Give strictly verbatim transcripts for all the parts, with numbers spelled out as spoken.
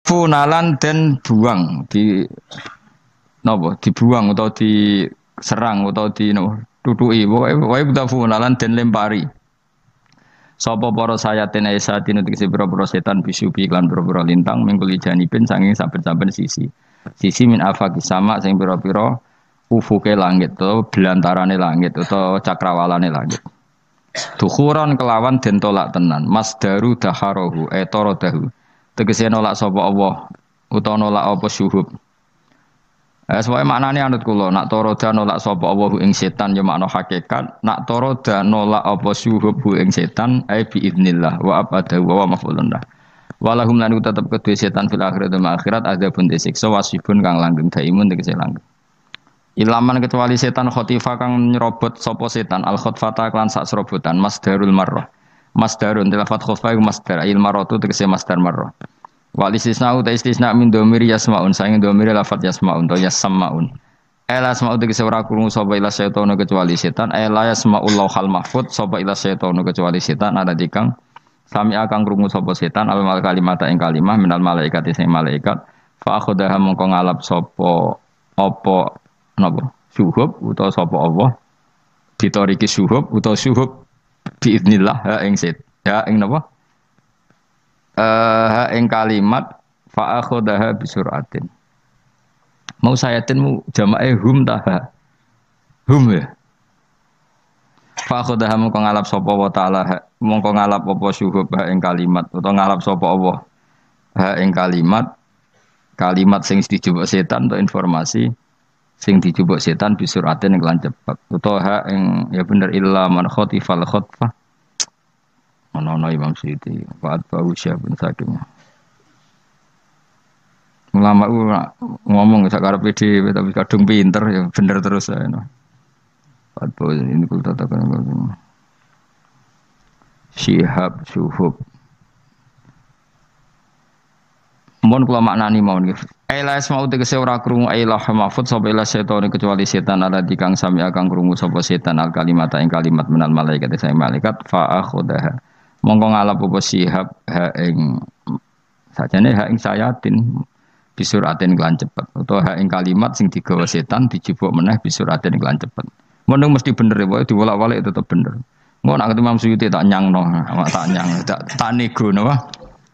funalan dan buang di nopo dibuang atau diserang atau di no tutui pokoke pokoke buta funalan dan lempari sapa para sayatin esa dina tegese boro-boro setan bisubi iklan boro-boro lintang mingguli janipin sanging saben-saben sisi sisi min afaqi sama sing pira-pira ufuke langit atau belantarane langit atau cakrawalane langit dukhuran kelawan den tolak tenan masdaru daharohu etoro dahu tegese nolak sapa Allah utawa nolak apa syuhub. Eh sesuai maknane anut kula nak toroda nolak sapa Allah ing setan ya makna hakikat nak toroda nolak apa syuhub ing setan ai bi idznillah wa abada wa mafulun lah. Walahum lan tetep kedue setan fil akhirat dan akhirat ada pun disiksa wasibun kang langgeng daimun tegese langgeng. Ilaman kecuali setan khotifa kang nyerobot sapa setan al khotfata klan sak serobotan masdarul marrah. Masdarun tilafat khofa iku masdar il marratu tegese masdar marrah. Wal istisna uta istisna min dhamir yasmaun saing dhamir lafat yasmaun to yasmaun. Ela asma'u tegese ora krungu sapa ila setan kecuali setan ela yasmaul lauhal mahfud sapa ila setan kecuali setan ada dikang sami akan krungu sapa setan al mal kalimata ing kalimah minal malaikat sing malaikat fa akhadha mongko ngalap sapa apa napa syuhub utawa sapa Allah ditoriki syuhub utawa syuhub biiznillah ha ing set ya ing napa ha ing kalimat fa akhadha bisuratin mau sayatin jamae hum taha hum ya fa akhadha mongko ngalap sapa wa taala mongko ngalap apa syuhub ha ing kalimat utawa ngalap sapa Allah ha ing kalimat kalimat sing dijupuk setan atau informasi sing dijupuk setan bisuratin ing lan cepet utawa ha ing ya bener illa man khotifal khotfah ana-ana Imam Suyuti Fa'ad Bahu Syabun saking ulama u ngomong sak karepe dhewe tapi kadung pinter ya bener terus ae no. Fa'ad Bahu ini kul tatakan Syihab Syuhub mohon kula maknani mawon nggih Aila isma'u tegese ora krungu ailah mahfud sapa ila setan kecuali setan ala dikang sami akan krungu sapa setan al kalimat ing kalimat menal malaikat saya malaikat fa akhudaha mongko ngalap apa sihab ha ing sajane ha ing sayatin bisuratin kelan cepet utawa ha ing kalimat sing digawa setan dijupuk meneh bisuratin kelan cepet mendung mesti bener wae diwolak-walik tetep bener engko nek Imam Suyuti tak nyangno tak nyang tak tak nego napa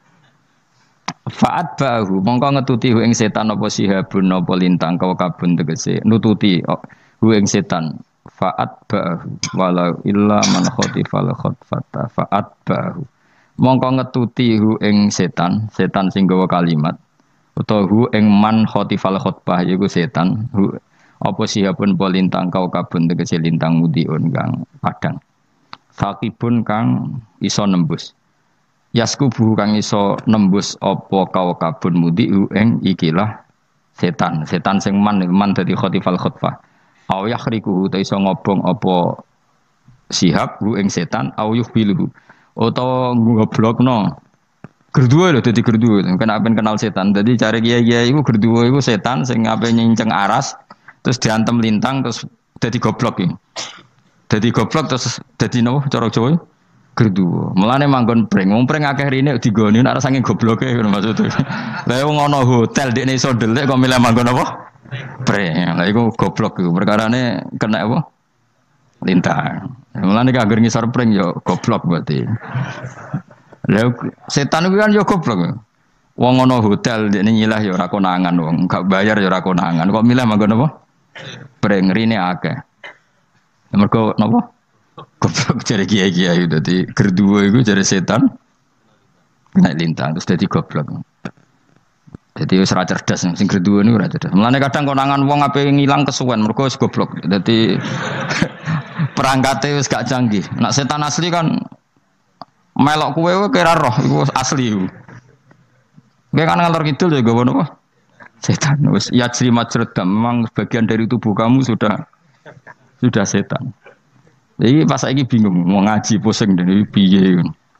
Fa'at bahu mongko ngetuti hu ing setan apa sihabun apa lintang kau kabun tegese nututi hu ing setan fa'at bahu walau illa man khotifal khotfata fa'at bahu mongko ngetuti hu ing setan setan sing gawa kalimat utawa hu ing man khotifal khotbah yaiku setan hu apa sihabun apa lintang kau kabun tegese lintang mudiun kang padang sakibun kang iso nembus Yaskubu kang iso nembus apa kau kabun mudi ing ikilah setan. Setan sing man man dadi khotifal khotfah. Au yakhriku ta iso ngobong apa sihab hu ing setan au yuhbilu. Utawa ngoblokno. Gerduwe lho dadi gerduwe. Kan apen kenal setan. Dadi cari kiai-kiai iku gerduwe iku setan sing ape nyinceng aras terus diantem lintang terus dadi goblok iki. Dadi goblok terus dadi nopo cara Jawa? Gerduwo. Mulane manggon pring. Wong pring akeh rene digoni nek saking gobloke ngono maksud e. Lah wong ana hotel dekne iso ndelik kok milih manggon apa? Pring. Lah iku goblok iku. Perkarane kena apa? Lintang. Mulane ki anggere ngisor pring yo goblok berarti. Lah setan kuwi kan yo goblok. Wong ana hotel dekne nyilah yo ora konangan wong, gak bayar yo ora konangan. Kok milih manggon apa? Pring rene akeh. Mergo napa? Goblok jare kiai-kiai dadi gerduwo iku jare setan kena lintang terus dadi goblok. Dadi wis ora cerdas sing gerduwo niku ora cerdas. Mulane kadang konangan wong ape ngilang kesuwen mergo wis goblok. Dadi perangkate wis gak canggih. Nek setan asli kan melok kowe kowe kira roh iku asli iku. Kowe kan ngalor kidul ya gowo napa? Setan wis ya jrimat jredam memang bagian dari tubuh kamu sudah sudah setan. Jadi pas saiki bingung mau ngaji pusing dari piye.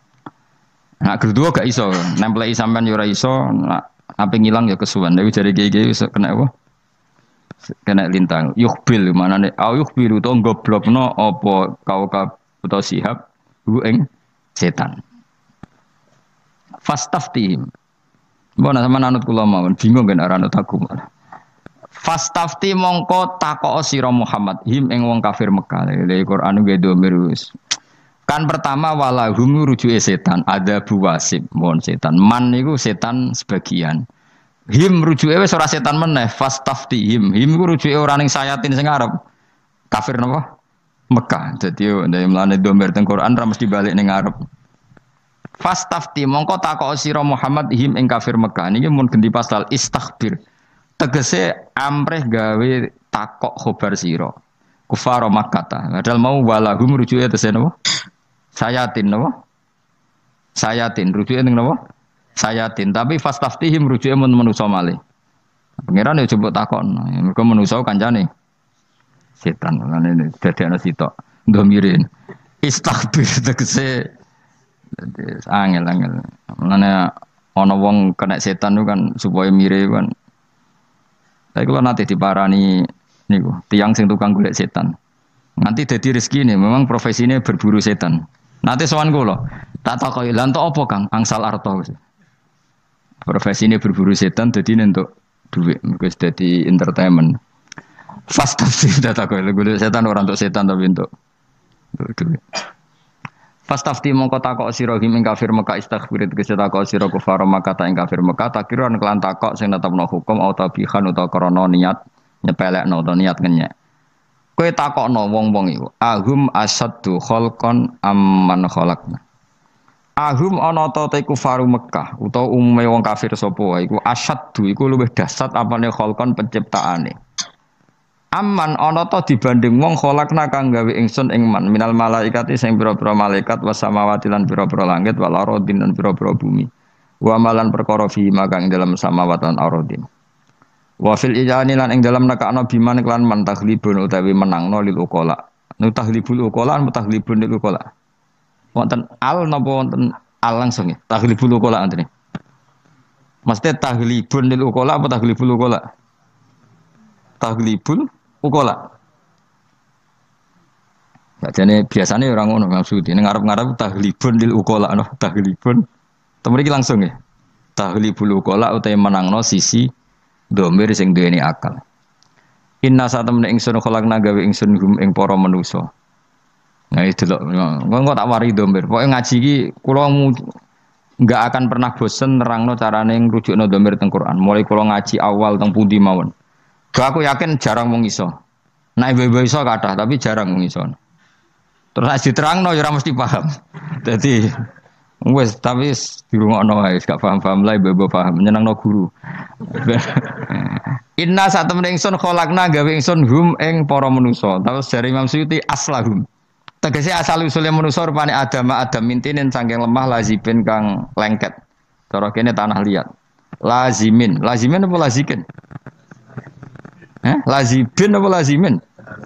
Nak kedua gak iso, nempelai sampean yo ora iso, nak ape ngilang ya kesuwen. Dewi jare gege iso kena apa? Kena lintang. Yukhbil manane au yukhbiru to goblokno apa kaukab utawa sihab hu ing setan. Fastaftihim. Mbok sama anut kula mawon bingung kan ora anut aku malah. Fastafti mongko takok sira Muhammad him ing wong kafir Mekah. Lha Quran nggih domir wis. Kan pertama walahum rujuke setan, ada buwasib, mohon setan. Man niku setan sebagian. Him rujuke wis ora setan meneh, fastafti him. Him iku rujuke ora ning sayatin sing arep. Kafir napa? Mekah. Dadi ndek mlane domir teng Quran ra mesti balik ning arep. Fastafti mongko takok sira Muhammad him ing kafir Mekah. Niki mun ganti pasal istaghfir. Tegese amreh gawe takok khobar sira kufar Makkah padahal mau walahum rujuke tese napa sayatin napa sayatin rujuke ning napa sayatin tapi fastaftihim rujuke men manusa malih pangeran yo coba takon mergo manusa kancane setan ngene dadekno sitok ndomirin istaghfir tegese angel-angel ngene ana wong kena setan kan supaya mire kan. Tapi kalau nanti diparani niku tiang sing tukang golek setan. Nanti jadi rezeki ini memang profesi ini berburu setan. Nanti sowan kula, tak takoki lha entuk apa Kang? Angsal arta. Profesi ini berburu setan jadi untuk duit, mergo dadi entertainment. Fast tapi tak takoki golek setan orang untuk setan tapi untuk untuk duit. Fastafti mongko takok sira ing kafir Mekah istaghfir tegese takok sira kufar Mekah ta ing kafir Mekah takiran kelan takok sing netepno hukum atau bihan utawa krana niat nyepelekno utawa niat ngenyek. Kowe takokno wong-wong iku ahum asaddu khalqan amman khalaqna. Ahum ana ta te kufar Mekah utawa umume wong kafir sapa wae iku asaddu iku luwih dahsyat apane khalqan penciptaane. Aman ana ta dibanding wong kholakna kang gawe ingsun ing man minal malaikati sing pira-pira malaikat was samawati lan pira-pira langit wal aradin lan pira-pira bumi wa malan perkara fi magang dalam samawat lan aradin wa fil ijani lan ing dalam nekakno biman lan man taglibun utawi menangno lil uqala nu taglibul uqala an taglibun lil uqala wonten al napa wonten al langsung ya taglibul uqala antene mesti taglibun lil uqala apa taglibul uqala taglibul ukola. Jadi biasanya orang ngono maksudnya ning ngarep-ngarep tahlibun lil ukola no tahlibun. Temriki langsung ya. Tahlibul ukola utahe menangno sisi domir sing duweni akal. Inna satamne ingsun kholakna gawe ingsun hum ing para manusa. Nah itu lho, engko tak wari domir. Pokoke ngaji iki kula enggak akan pernah bosen nerangno carane ngrujukno domir teng Quran. Mulai kula ngaji awal teng pundi mawon. Aku yakin jarang wong iso. Nah ibu-ibu iso kathah tapi jarang wong iso. Terus nek diterangno ya ora mesti paham. Dadi wis tapi dirungokno wae gak paham-paham lah ibu-ibu paham nyenengno guru. Inna satemene ingsun kholakna gawe ingsun hum ing para manusa. Terus dari Imam Suyuti aslahum. Tegese asal usule manusa rupane Adam Adam mintinen saking lemah lazibin kang lengket. Cara kene tanah liat. Lazimin, lazimin apa lazikin? Eh, lazibin apa lazimin?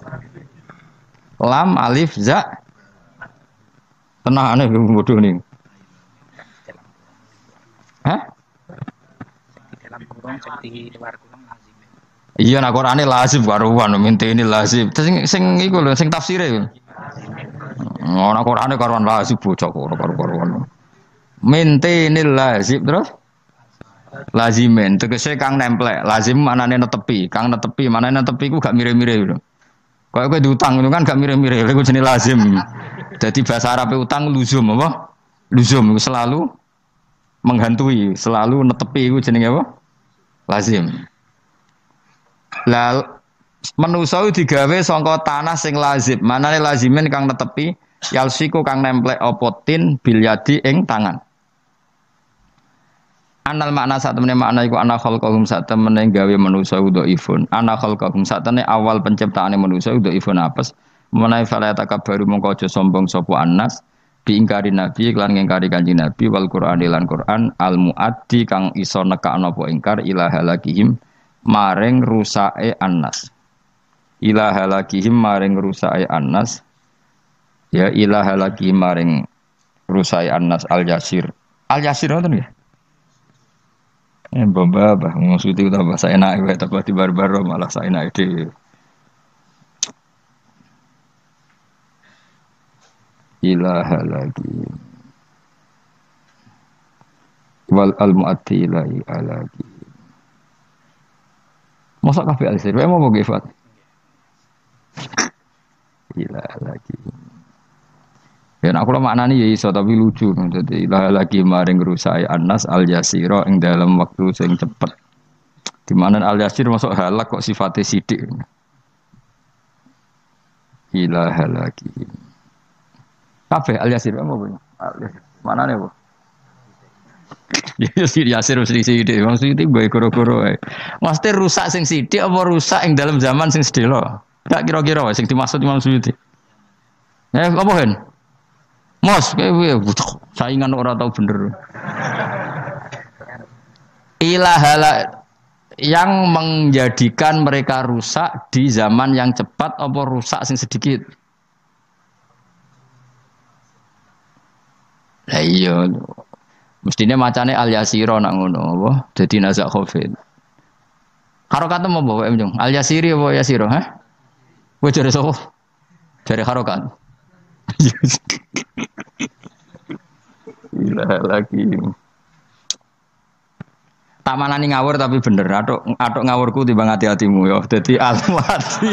Lam alif za. Tenang aneh bodoh nih. Hah? Dalam kurung di luar kurung lazimin. Iya nak Qur'ane lazim karuan minta ini lazim. Sing sing iku lho sing tafsire. Ora Qur'ane karuan lazim bocah karo karuan. Minta lazim terus lazimin tegese kang nemplek lazim manane netepi kang netepi manane netepi ku gak mire-mire lho kok kowe diutang itu kan gak mire-mire lha ku jenenge lazim dadi bahasa Arab utang luzum apa luzum selalu menghantui selalu netepi ku jenenge apa lazim la manusa digawe saka tanah sing lazim manane lazimin kang netepi yalsiku kang nemplek apa tin bilyadi ing tangan. Anal makna saat temene makna iku ana khalqahum saat temene gawe manusa dhaifun. Ana khalqahum saat temene awal penciptaane manusa dhaifun apes. Menawi fala takabbaru mongko aja sombong sapa annas diingkari nabi lan ngingkari kanjeng nabi wal Qur'an lan Qur'an al muaddi kang iso nekakno apa ingkar ila halakihim maring rusake annas. Ila halakihim maring rusake annas. Ya ila halakihim maring rusake annas al yasir. Al yasir ngoten nggih. Eh bamba bah maksudnya udah bahasa enak wae tapi di bar-bar malah saya enak itu. Ilaha lagi. wal al mu'addi ilahi alaki. Masa kabeh alisir, wae mau gifat. Ila lagi. Ya aku lah maknani ya iso tapi lucu. Jadi ilah lagi maring rusai anas al yasiro ing dalam waktu sing cepet. Di mana al yasir masuk halak kok sifatnya sidik. Ilah lagi. Kabeh al yasir apa punya? Mana nih bu? Ya sih yasir mesti sidik. Maksudnya gue koro-koro. Maksudnya rusak sing sidik apa rusak ing dalam zaman sing sedelo? Gak kira-kira sing dimaksud Imam Suyuti. Eh apa hen? Mos, kayak saingan orang tahu bener. Ilahala yang menjadikan mereka rusak di zaman yang cepat apa rusak sing sedikit. Lah iya. Mestine macane al yasira nak ngono apa? Dadi nazak khofin. Karo kata mau bawa emjong. Al yasiri apa yasira, ha? Kowe jare sapa? Jare harokat. Gila lagi. Tamanani ngawur tapi bener. Atok atok ngawurku timbang hati-hatimu ya. Dadi almati.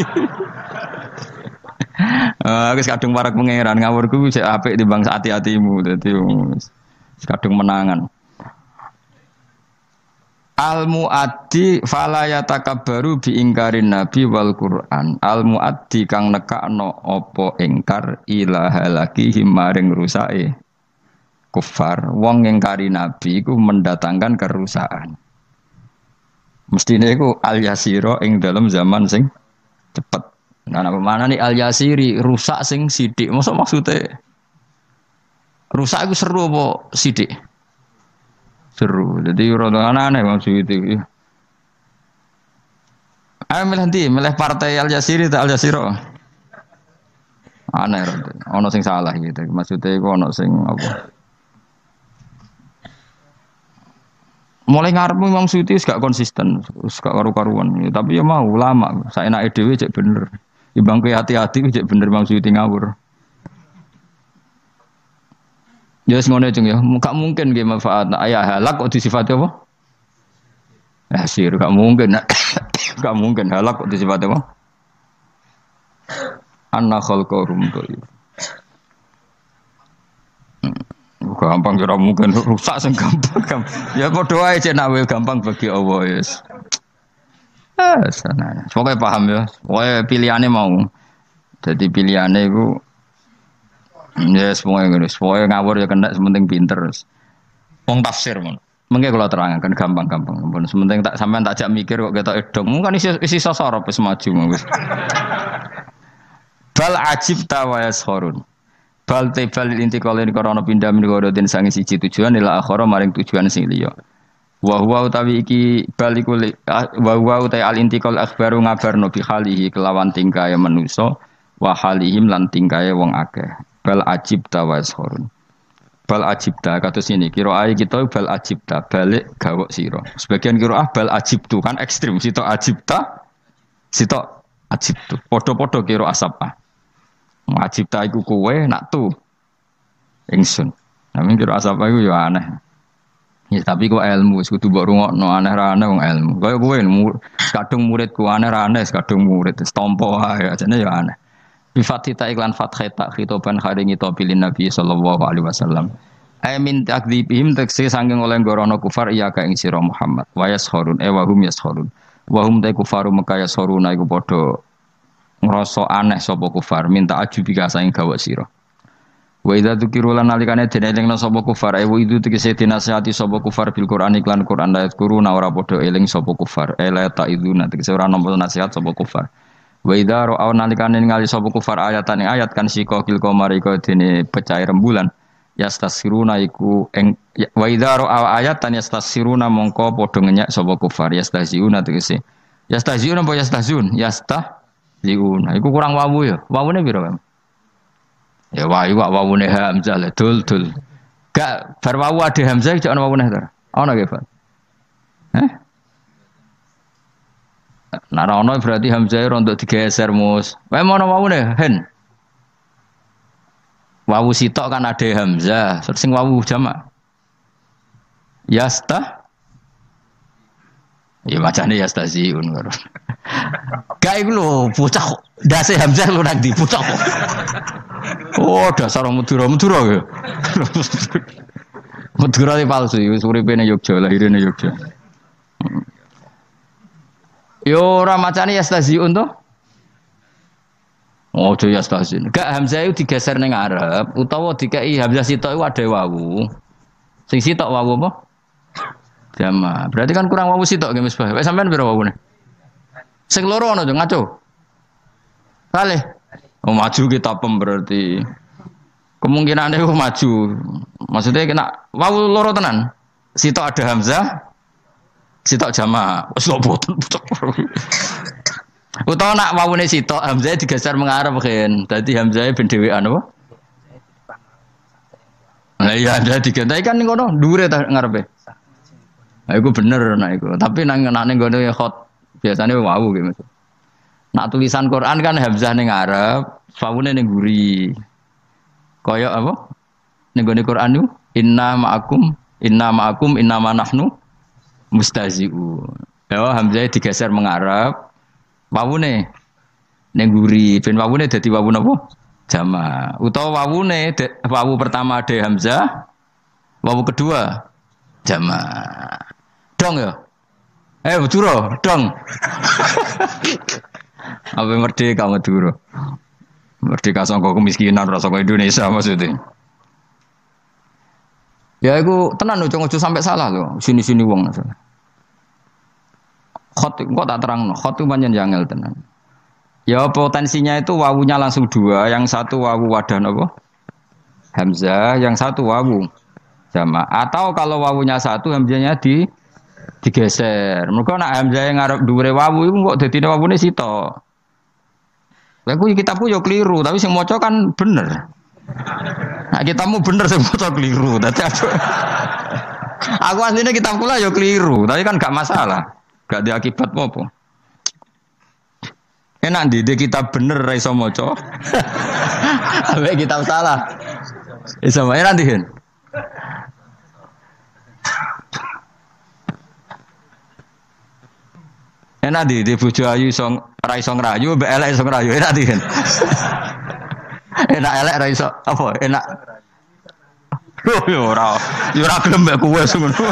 Ah, wis kadung parak pangeran ngawurku wis apik timbang hati-hatimu. Dadi kadung menangan. Al muaddi fala yatakabbaru bi ingkarin nabi wal Qur'an. Al muaddi kang nekakno apa ingkar ilaha lagi maring rusake kufar. Wong ingkari nabi iku mendatangkan kerusakan. Mestine iku al yasira ing dalam zaman sing cepet. Nah, apa mana nih al yasiri rusak sing sidik. Maksud maksudnya rusak iku seru apa sidik? Seru. Jadi orang aneh maksud itu. Ayo milih nanti, milih partai Al Jazeera atau Al Jazeera. Aneh, ono sing salah gitu. Maksudnya itu ono sing apa? Mulai ngarep Imam Suyuti gak konsisten, gak karu-karuan. Ya, tapi ya mau lama. Saya enak edw cek bener. Ibang ke hati-hati cek bener Imam Suyuti ngawur. Ya ngono cung ya, gak mungkin nggih manfaat. Ayah halak kok disifati apa? Ya sir, gak mungkin. Gak mungkin halak kok disifati apa? Anna khalqarum tu. Gampang ora mungkin rusak sing gampang. Ya padha wae cek nak gampang bagi Allah yes. Ah, sana. Pokoke paham ya. Pokoke pilihane mau. Jadi pilihane iku ya semuanya gitu, semuanya ngawur ya kena sementing pinter. Wong tafsir mon, mungkin kalau terangkan gampang-gampang. Sementing tak sampean tak jak mikir kok kita edong, mungkin isi isi sosor apa semaju mungkin. Bal ajib tawayas horun. Bal tebal inti kalau ini korona pindah menegoro dan sangi siji tujuan ila akhara maring tujuan sing liya. Wa huwa utawi iki balikul wa huwa utai al intiqal akhbaru ngabarno bi khalihi kelawan tingkae manusa wa halihim lan tingkae wong akeh. Bal ajibta washorun. Bal ajibta kados ini kira ae kita bal ajibta balik gawok sira. Sebagian kira ah bal ajibtu kan ekstrim sitok ajibta sitok ajibtu. Padha-padha kira asapa. Ajibta iku kowe nak tu ingsun. Nami kira asapa iku ya aneh. Ya tapi kok ilmu wis kudu mbok rungokno aneh ra aneh wong ilmu. Kaya kowe kadung muridku aneh ra aneh kadung murid stompo ae ajane ya aneh. Bifatita iklan fathah tak khitoban kharingi topilin Nabi sallallahu alaihi wasallam. Ay min takdzibihim tekse sanging oleh gorono kufar iya ka ing sira Muhammad. Wa yashurun e wa hum yashurun. Wa hum ta kufaru maka yashuruna iku padha ngrasa aneh sapa kufar minta ajubi ka saing gawa sira. Wa idza dzukiru lan nalikane denelingna sapa kufar ay wa idu tegese dinasihati sapa kufar bil Qur'an iklan Qur'an ayat kuruna ora padha eling sapa kufar. Ela ta iduna tegese ora nampa nasihat sapa kufar. Wa idza ra'aw nalikane ningali sapa kufar ayatan ing ayat kan sika kil qamar iku dene pecah rembulan yastasiruna iku ing wa idza ra'aw ayatan yastasiruna mongko padha ngenyek sapa kufar yastahziuna tegese yastahziuna apa yastahzun yastahziuna iku kurang wawu ya wawune pira Pak ya wa iku wawune hamzah le dul dul gak bar wawu ade hamzah jek ana wawune ta ana nggih Pak heh nah ono berarti hamzah rontok digeser mus. Wae mono wawune hen. Wawu sitok kan ada hamzah, terus sing wawu jamak. Yasta ya macane yastaziun. Gak iku lho bocah dase Hamzah lho nang ndi bocah. Oh dasar Madura-Madura ya. Madura iki palsu iki uripe ning Yogya, lahire ning Yogya. Yo ora macane yastaziun to. Oh, aja yastazin. Gak Hamzah itu digeser ning ngarep utawa dikeki Hamzah sitok iku ade wawu. Sing sitok wawu apa? Jama. Berarti kan kurang wawu sitok nggih Misbah. Wes sampean pira wawune? Sing loro ana ngaco. Kalih. Oh, maju kita pem berarti. Kemungkinan itu maju. Maksudnya kena wawu loro tenan. Sitok ada Hamzah, sitok jama. Wes lho boten. Utawa nak wawune sitok Hamzah digeser mengarep kan. Dadi Hamzah ben dhewean apa? Lah iya Hamzah diganti kan ning kono dhuwure ta ngarepe. Nah, iku bener nah iku. Tapi nang nang ning kono ya khot biasane wawu gitu. Nak tulisan Quran kan Hamzah ning ngarep, wawune ning guri. Kaya apa? Ning gone Quran niku inna ma'akum inna ma'akum inna ma nahnu mustazi'un. Ya Hamzah digeser mengarep. Wawune ning guri, ben wawune dadi wawu napa? Jama. Utawa wawune wawu pertama de Hamzah, wawu kedua jama. Dong ya. Eh Madura, dong. Apa merdeka Madura? Merdeka sangka kemiskinan rasa kaya Indonesia maksudnya. Ya iku tenan ojo-ojo sampai salah lho, sini-sini wong masalah. Khot kok tak terang, khot itu panjang jangel tenan. Ya potensinya itu wawunya langsung dua, yang satu wawu wadah apa? Hamzah, yang satu wawu jama. Atau kalau wawunya satu hamzahnya di digeser. Mergo nek hamzah yang ngarep dhuwure wawu iku kok dadine wawune sitok. Lah kuwi kitabku yo keliru, tapi sing maca kan bener. Nah, kitabmu bener sing maca keliru. Dadi aku aku asline kitabku lah yo keliru, tapi kan gak masalah. Gak ada akibat apa-apa. Enak di kitab bener ra iso maca. Ambek kitab salah. Iso wae enak dihen. Enak di di bojo ayu iso ra iso ngrayu, mbek elek iso ngrayu. Enak dihen. Enak elek ra iso apa? Enak. Loh yo ora. Yo ora gelem mbek kowe ngono.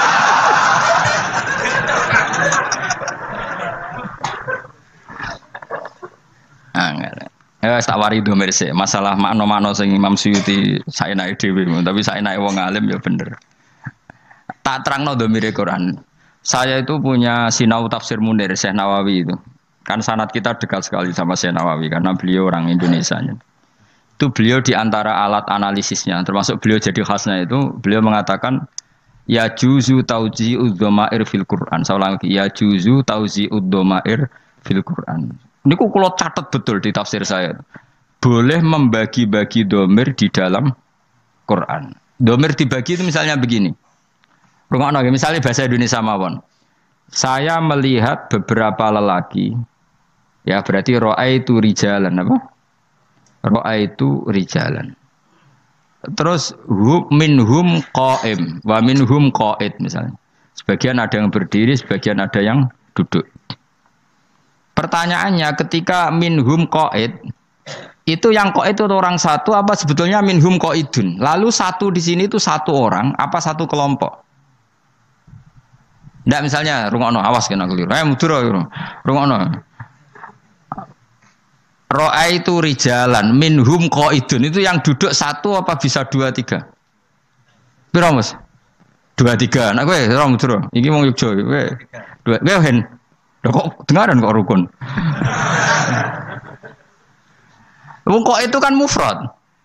Ya tak wari domir sih. Masalah makna-makna sing Imam Suyuti saenake dhewe, tapi saenake wong alim ya bener. Tak terangno domire Quran. Saya itu punya sinau tafsir Munir Syekh Nawawi itu. Kan sanad kita dekat sekali sama Syekh Nawawi karena beliau orang Indonesia. Itu beliau di antara alat analisisnya, termasuk beliau jadi khasnya itu, beliau mengatakan ya juzu tauji'ud dhamair fil Quran. Saya ulang lagi, ya juzu tauji'ud dhamair fil Quran. Ini kok kalau catat betul di tafsir saya. Boleh membagi-bagi domir di dalam Quran. Domir dibagi itu misalnya begini. Rungokno, misalnya bahasa Indonesia mawon. Saya melihat beberapa lelaki. Ya berarti ra'aitu rijalan apa? Ra'aitu rijalan. Terus hum minhum qa'im wa minhum qa'id misalnya. Sebagian ada yang berdiri, sebagian ada yang duduk. Pertanyaannya ketika minhum qaid itu yang qaid itu orang satu apa sebetulnya minhum qaidun? Lalu satu di sini itu satu orang apa satu kelompok? Ndak misalnya rungokno awas kena keliru. Eh Madura rungokno. Ra'aitu rijalan minhum qaidun itu yang duduk satu apa bisa dua tiga? Piro Mas? Dua tiga. Nek kowe ora Madura. Iki wong Yogya kowe. Dua. Kowe hen. Kok dengaran kok rukun? Wong kok itu kan mufrad.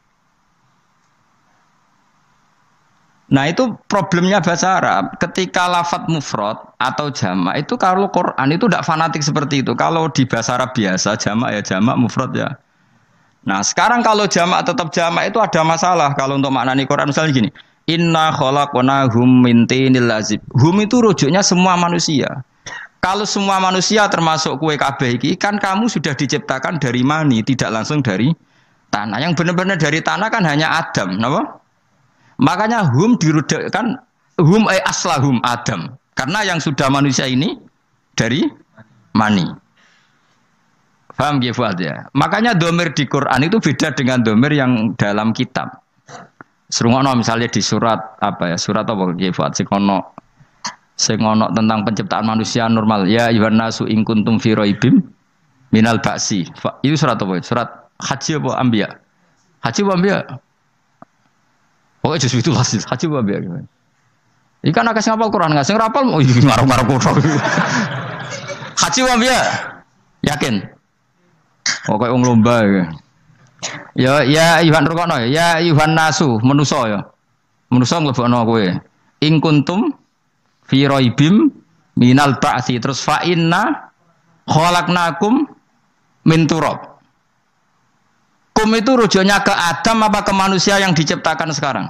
Nah itu problemnya bahasa Arab. Ketika lafadz mufrad atau jamak itu kalau Quran itu tidak fanatik seperti itu. Kalau di bahasa Arab biasa jamak ya jamak, mufrad ya. Nah sekarang kalau jamak tetap jamak itu ada masalah. Kalau untuk maknani Quran misalnya gini. Inna khalaqnahum min tinil lazib. Hum itu rujuknya semua manusia. Kalau semua manusia termasuk kue kabeh iki kan kamu sudah diciptakan dari mani, tidak langsung dari tanah. Yang benar-benar dari tanah kan hanya Adam, napa? Makanya hum dirudukkan hum ay aslahum Adam. Karena yang sudah manusia ini dari mani. Paham ya Fuad ya? Makanya domir di Quran itu beda dengan domir yang dalam kitab. Serungono misalnya di surat apa ya? Surat apa ya Fuad? Sikono Sikono tentang penciptaan manusia normal. Ya ayuhan nasu in kuntum fi raibim minal ba'si. Itu surat apa? Surat Haji apa Anbiya? Haji apa Anbiya? Pokoknya justru itu haji, haji apa Anbiya? Ikan agak ngapal Quran nggak? Sing rapal, oh iya ngarang-ngarang Quran. Haji apa Anbiya? Yakin? Oh kayak wong lomba ya. Ya ya Yuhan Rukono ya Yuhan Nasu menuso ya. Menuso nglebokno kowe. In kuntum fi raibim minal ba'si terus fa inna khalaqnakum min turab. Kum itu rujuknya ke Adam apa ke manusia yang diciptakan sekarang?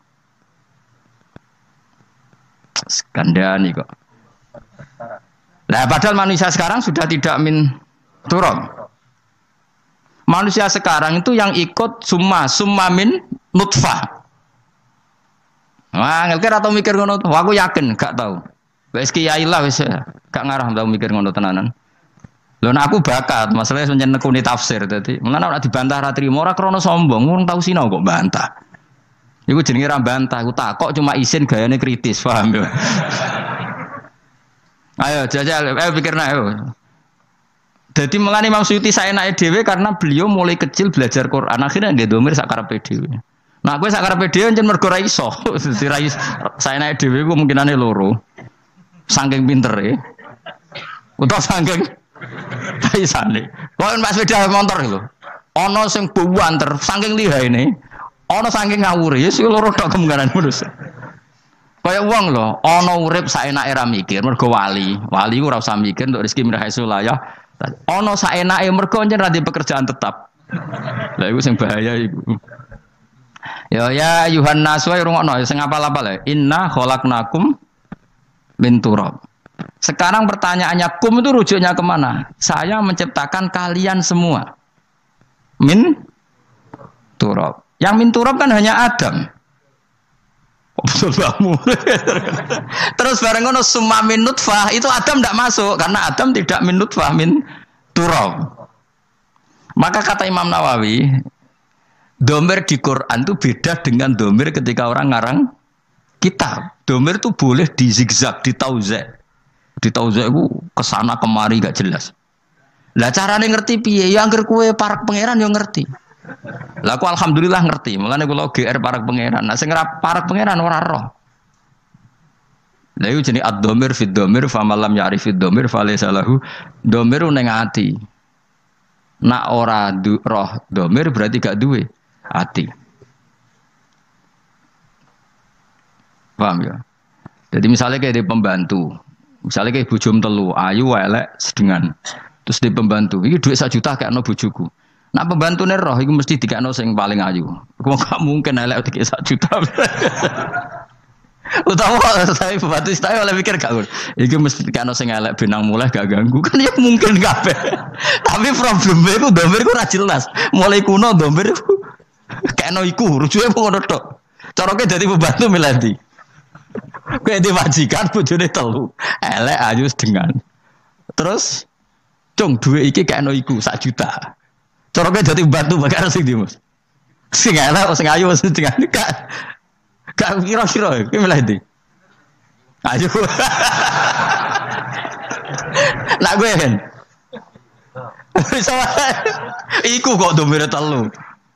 Skandani kok. Nah, padahal manusia sekarang sudah tidak min turab. Manusia sekarang itu yang ikut summa summa min nutfah. Wah, ngelkir atau mikir ngono? Wah, aku yakin, gak tahu. Wes kiai lah wis gak ngarah tau mikir ngono tenanan. Lho nek aku bakat, masalahnya pancen nekuni tafsir dadi. Mulane nek dibantah ra trimo ora krana sombong, wong tau sinau kok bantah. Iku jenenge ra bantah, aku takok cuma isin gayane kritis, paham ya. Ayo jajal, ayo pikirna ayo. Jadi melani Imam Suyuti saya naik dhewe karena beliau mulai kecil belajar Quran. Akhirnya dia domir sakarepe dhewe. Nah, gue sakarepe dhewe njen mergo ra iso. Dadi ra saya naik dhewe ku mungkinane loro. Saking pintere. Utawa saking paisane. Kok Mas sepeda motor lho. Ana sing buwanter saking lihaine. Ana saking ngawure ya sing loro tok kemungkinan manusia. Kaya wong lho, ana urip saenake ra mikir mergo wali. Wali ku ora usah mikir untuk rezeki min haitsu la ya. Ono saenake mergo njen ra pekerjaan tetap. Lah iku sing bahaya iku. Ya ya Yuhan Nasu rungokno sing apal-apal ya. Inna khalaqnakum min turab. Sekarang pertanyaannya kum itu rujuknya kemana? Saya menciptakan kalian semua. Min turab. Yang min turab kan hanya Adam. Betul kamu. Terus bareng ngono summa min nutfah itu Adam tidak masuk karena Adam tidak min nutfah min turab. Maka kata Imam Nawawi, domir di Quran itu beda dengan domir ketika orang ngarang kitab. Domir itu boleh di zigzag, di tauzek. Di tauzek itu kesana kemari gak jelas. Lah carane ngerti piye? Ya angger kowe parak pangeran yo ngerti. Lah aku alhamdulillah ngerti, mulane kula G R parak pangeran. Nah sing parak pangeran ora roh. Lah iku jenenge ad-dhamir fid dhamir fa malam ya'rifid dhamir fa laysa lahu dhamir ning ati. Nak ora du, roh dhamir berarti gak duwe ati. Paham ya? Jadi misalnya kayak di pembantu, misalnya kayak bujum telu, ayu elek sedengan. Terus di pembantu, ini duit satu juta kayak no bujuku. Nah pembantune roh iku mesti dikakno sing paling ayu. Kok gak mungkin elek dikek sak juta. Utawa saya pembantu saya oleh pikir gak ngono. Iki mesti dikakno sing elek benang mulai gak ganggu. Kan ya mungkin kabeh. Tapi problemnya iku domir iku ora jelas. Mulai kuno domir iku kekno iku rujuke ngono tok. Carane dadi pembantu milih. Kowe di majikan bojone telu. Elek ayu dengan. Terus cung duwe iki kekno iku sak juta. Coroknya jadi bantu bagai sing di Mas. Sing elek sing ayu sing dengan gak gak kira-kira iki milih ndi. Ayo. Lah gue kan. Bisa iku kok domir telu.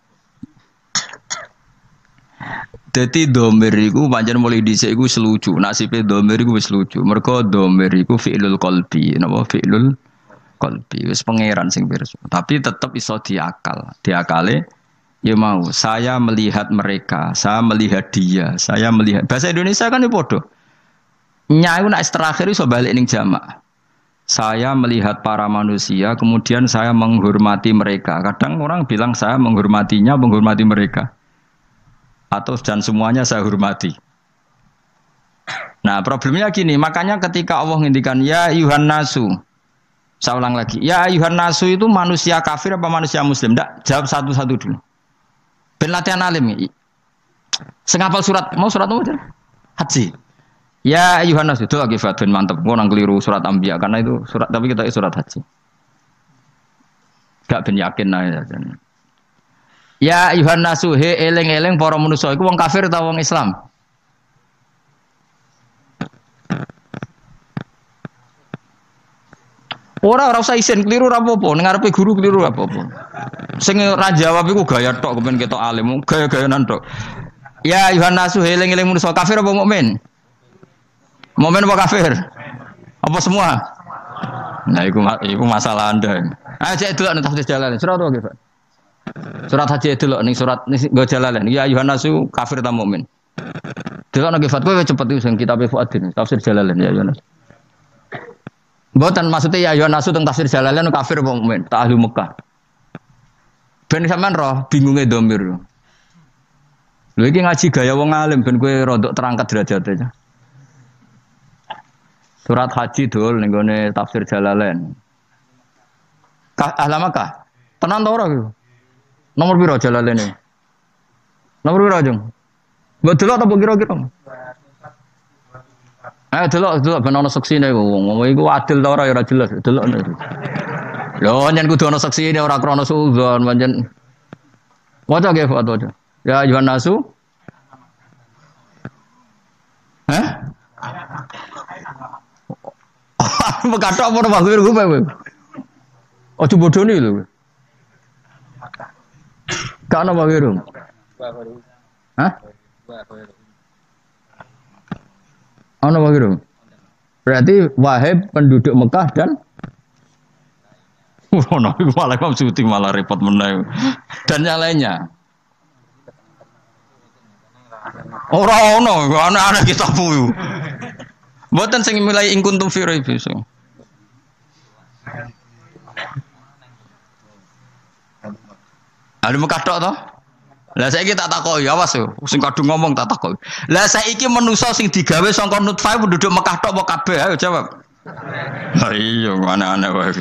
Dadi domir iku pancen mulai dhisik iku selucu. Nasibe domir iku wis lucu. Mergo domir iku fi'lul qalbi, napa fi'lul qalbi wis pangeran sing pirsa. Tapi tetap iso diakal. Diakale ya mau saya melihat mereka, saya melihat dia, saya melihat. Bahasa Indonesia kan ya padha. Nya iku nek terakhir iso balik ning jamak. Saya melihat para manusia, kemudian saya menghormati mereka. Kadang orang bilang saya menghormatinya, menghormati mereka. Atau dan semuanya saya hormati. Nah, problemnya gini, makanya ketika Allah ngendikan ya Yuhan Nasu, saya ulang lagi, ya ayuhan nasu itu manusia kafir apa manusia muslim? Tidak, jawab satu-satu dulu. Ben latihan alim. Sengapal surat, mau surat apa? Haji. Ya Yohanes itu lagi fatwa mantep. Gua nang keliru surat Anbiya karena itu surat tapi kita surat haji. Gak ben yakin aja. Ya Yohanes he eleng-eleng para manusa iku wong kafir ta wong Islam? Ora ora usah isin keliru ora apa-apa, ning ngarepe guru keliru ora apa-apa. Sing ora jawab iku gaya tok kepen ketok alim, gaya-gayanan tok. Ya Yohanes eling-eling manusa kafir apa mukmin? Mukmin apa kafir? Apa semua? Nah, iku iku masalah Anda. Ah, cek delok ning tafsir Jalalain. Surat apa, Pak? Surat haji delok ning surat nggo Jalalain. Ya Yohanes kafir ta mukmin? Delok nang fatwa cepet iku sing kitab Fuadin, tafsir Jalalain ya Yohanes. Mboten maksudnya ya Yohanes teng tafsir Jalalain kafir apa mukmin? Ta ahli Mekah. Ben sampean roh bingunge domir. Lho iki ngaji gaya wong alim ben kowe rodok terangkat derajate. Surat haji dul ning gone tafsir Jalalain. Ka alamaka. Tenan ta ora iki? Nomor piro Jalalain? Nomor piro, Jung? Mbok delok ta kira-kira? Eh delok delok ben ana seksine wong. Wong iku adil ta ora ya ora jelas. Delok. Lho nyen kudu ana seksine ora krana suudzon pancen. Waca ge foto aja. Ya Yohanes. Hah? Mekatok apa ora wae kowe kowe. Ojo bodoni lho. Gak ana wae rum. Hah? Ana wae rum. Berarti Wahib penduduk Mekah dan ono iku malah Imam Suyuti malah repot meneh. Dan yang lainnya. Ora ono, ana-ana kitabku. Mboten sing mulai ing kuntum fi raib iso. Ada Mekah tok to? Lah saiki tak takoki, awas yo, sing kadung ngomong tak takoki. Lah saiki manusa sing digawe sangka nutfah penduduk Mekah tok apa kabeh? Ayo jawab. Lah iya, aneh-aneh wae.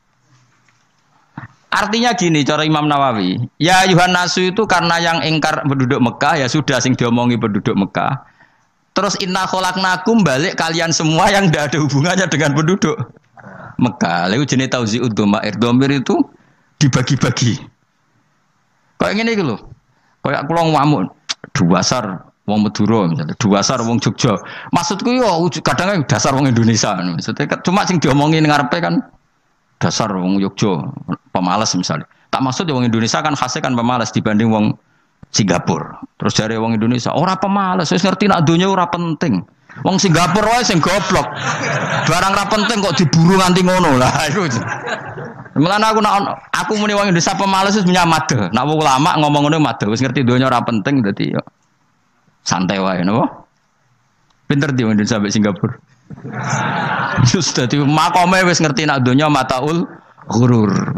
Artinya gini cara Imam Nawawi, ya Yohanes itu karena yang ingkar penduduk Mekah ya sudah sing diomongi penduduk Mekah. Terus inna khalaqnakum balik kalian semua yang tidak ada hubungannya dengan penduduk Mekah. Lalu jenis tauzi'ud dhamair. Dhamir itu dibagi-bagi. Kayak ngene iki lho. Kayak kula ngamuk dua sar wong Madura misalnya, dua sar wong Jogja. Maksudku yo kadang dasar wong Indonesia. Maksudnya cuma sing diomongi ning ngarepe kan dasar wong Jogja, pemalas misalnya. Tak maksud ya wong Indonesia kan khasnya kan pemalas dibanding wong Singapura. Terus dari wong Indonesia, ora pemalas, wis ngerti nak donya ora penting. Wong Singapura wae sing goblok. Barang ora penting kok diburu nganti ngono lah iku. Mulane aku nak aku muni wong Indonesia pemalas wis menyamad. Nak wong ulama ngomong ngono mad, wis ngerti donya ora penting dadi yo santai wae napa. Pinter di wong Indonesia sampai Singapura. Terus dadi makome wis ngerti nak donya mataul ghurur.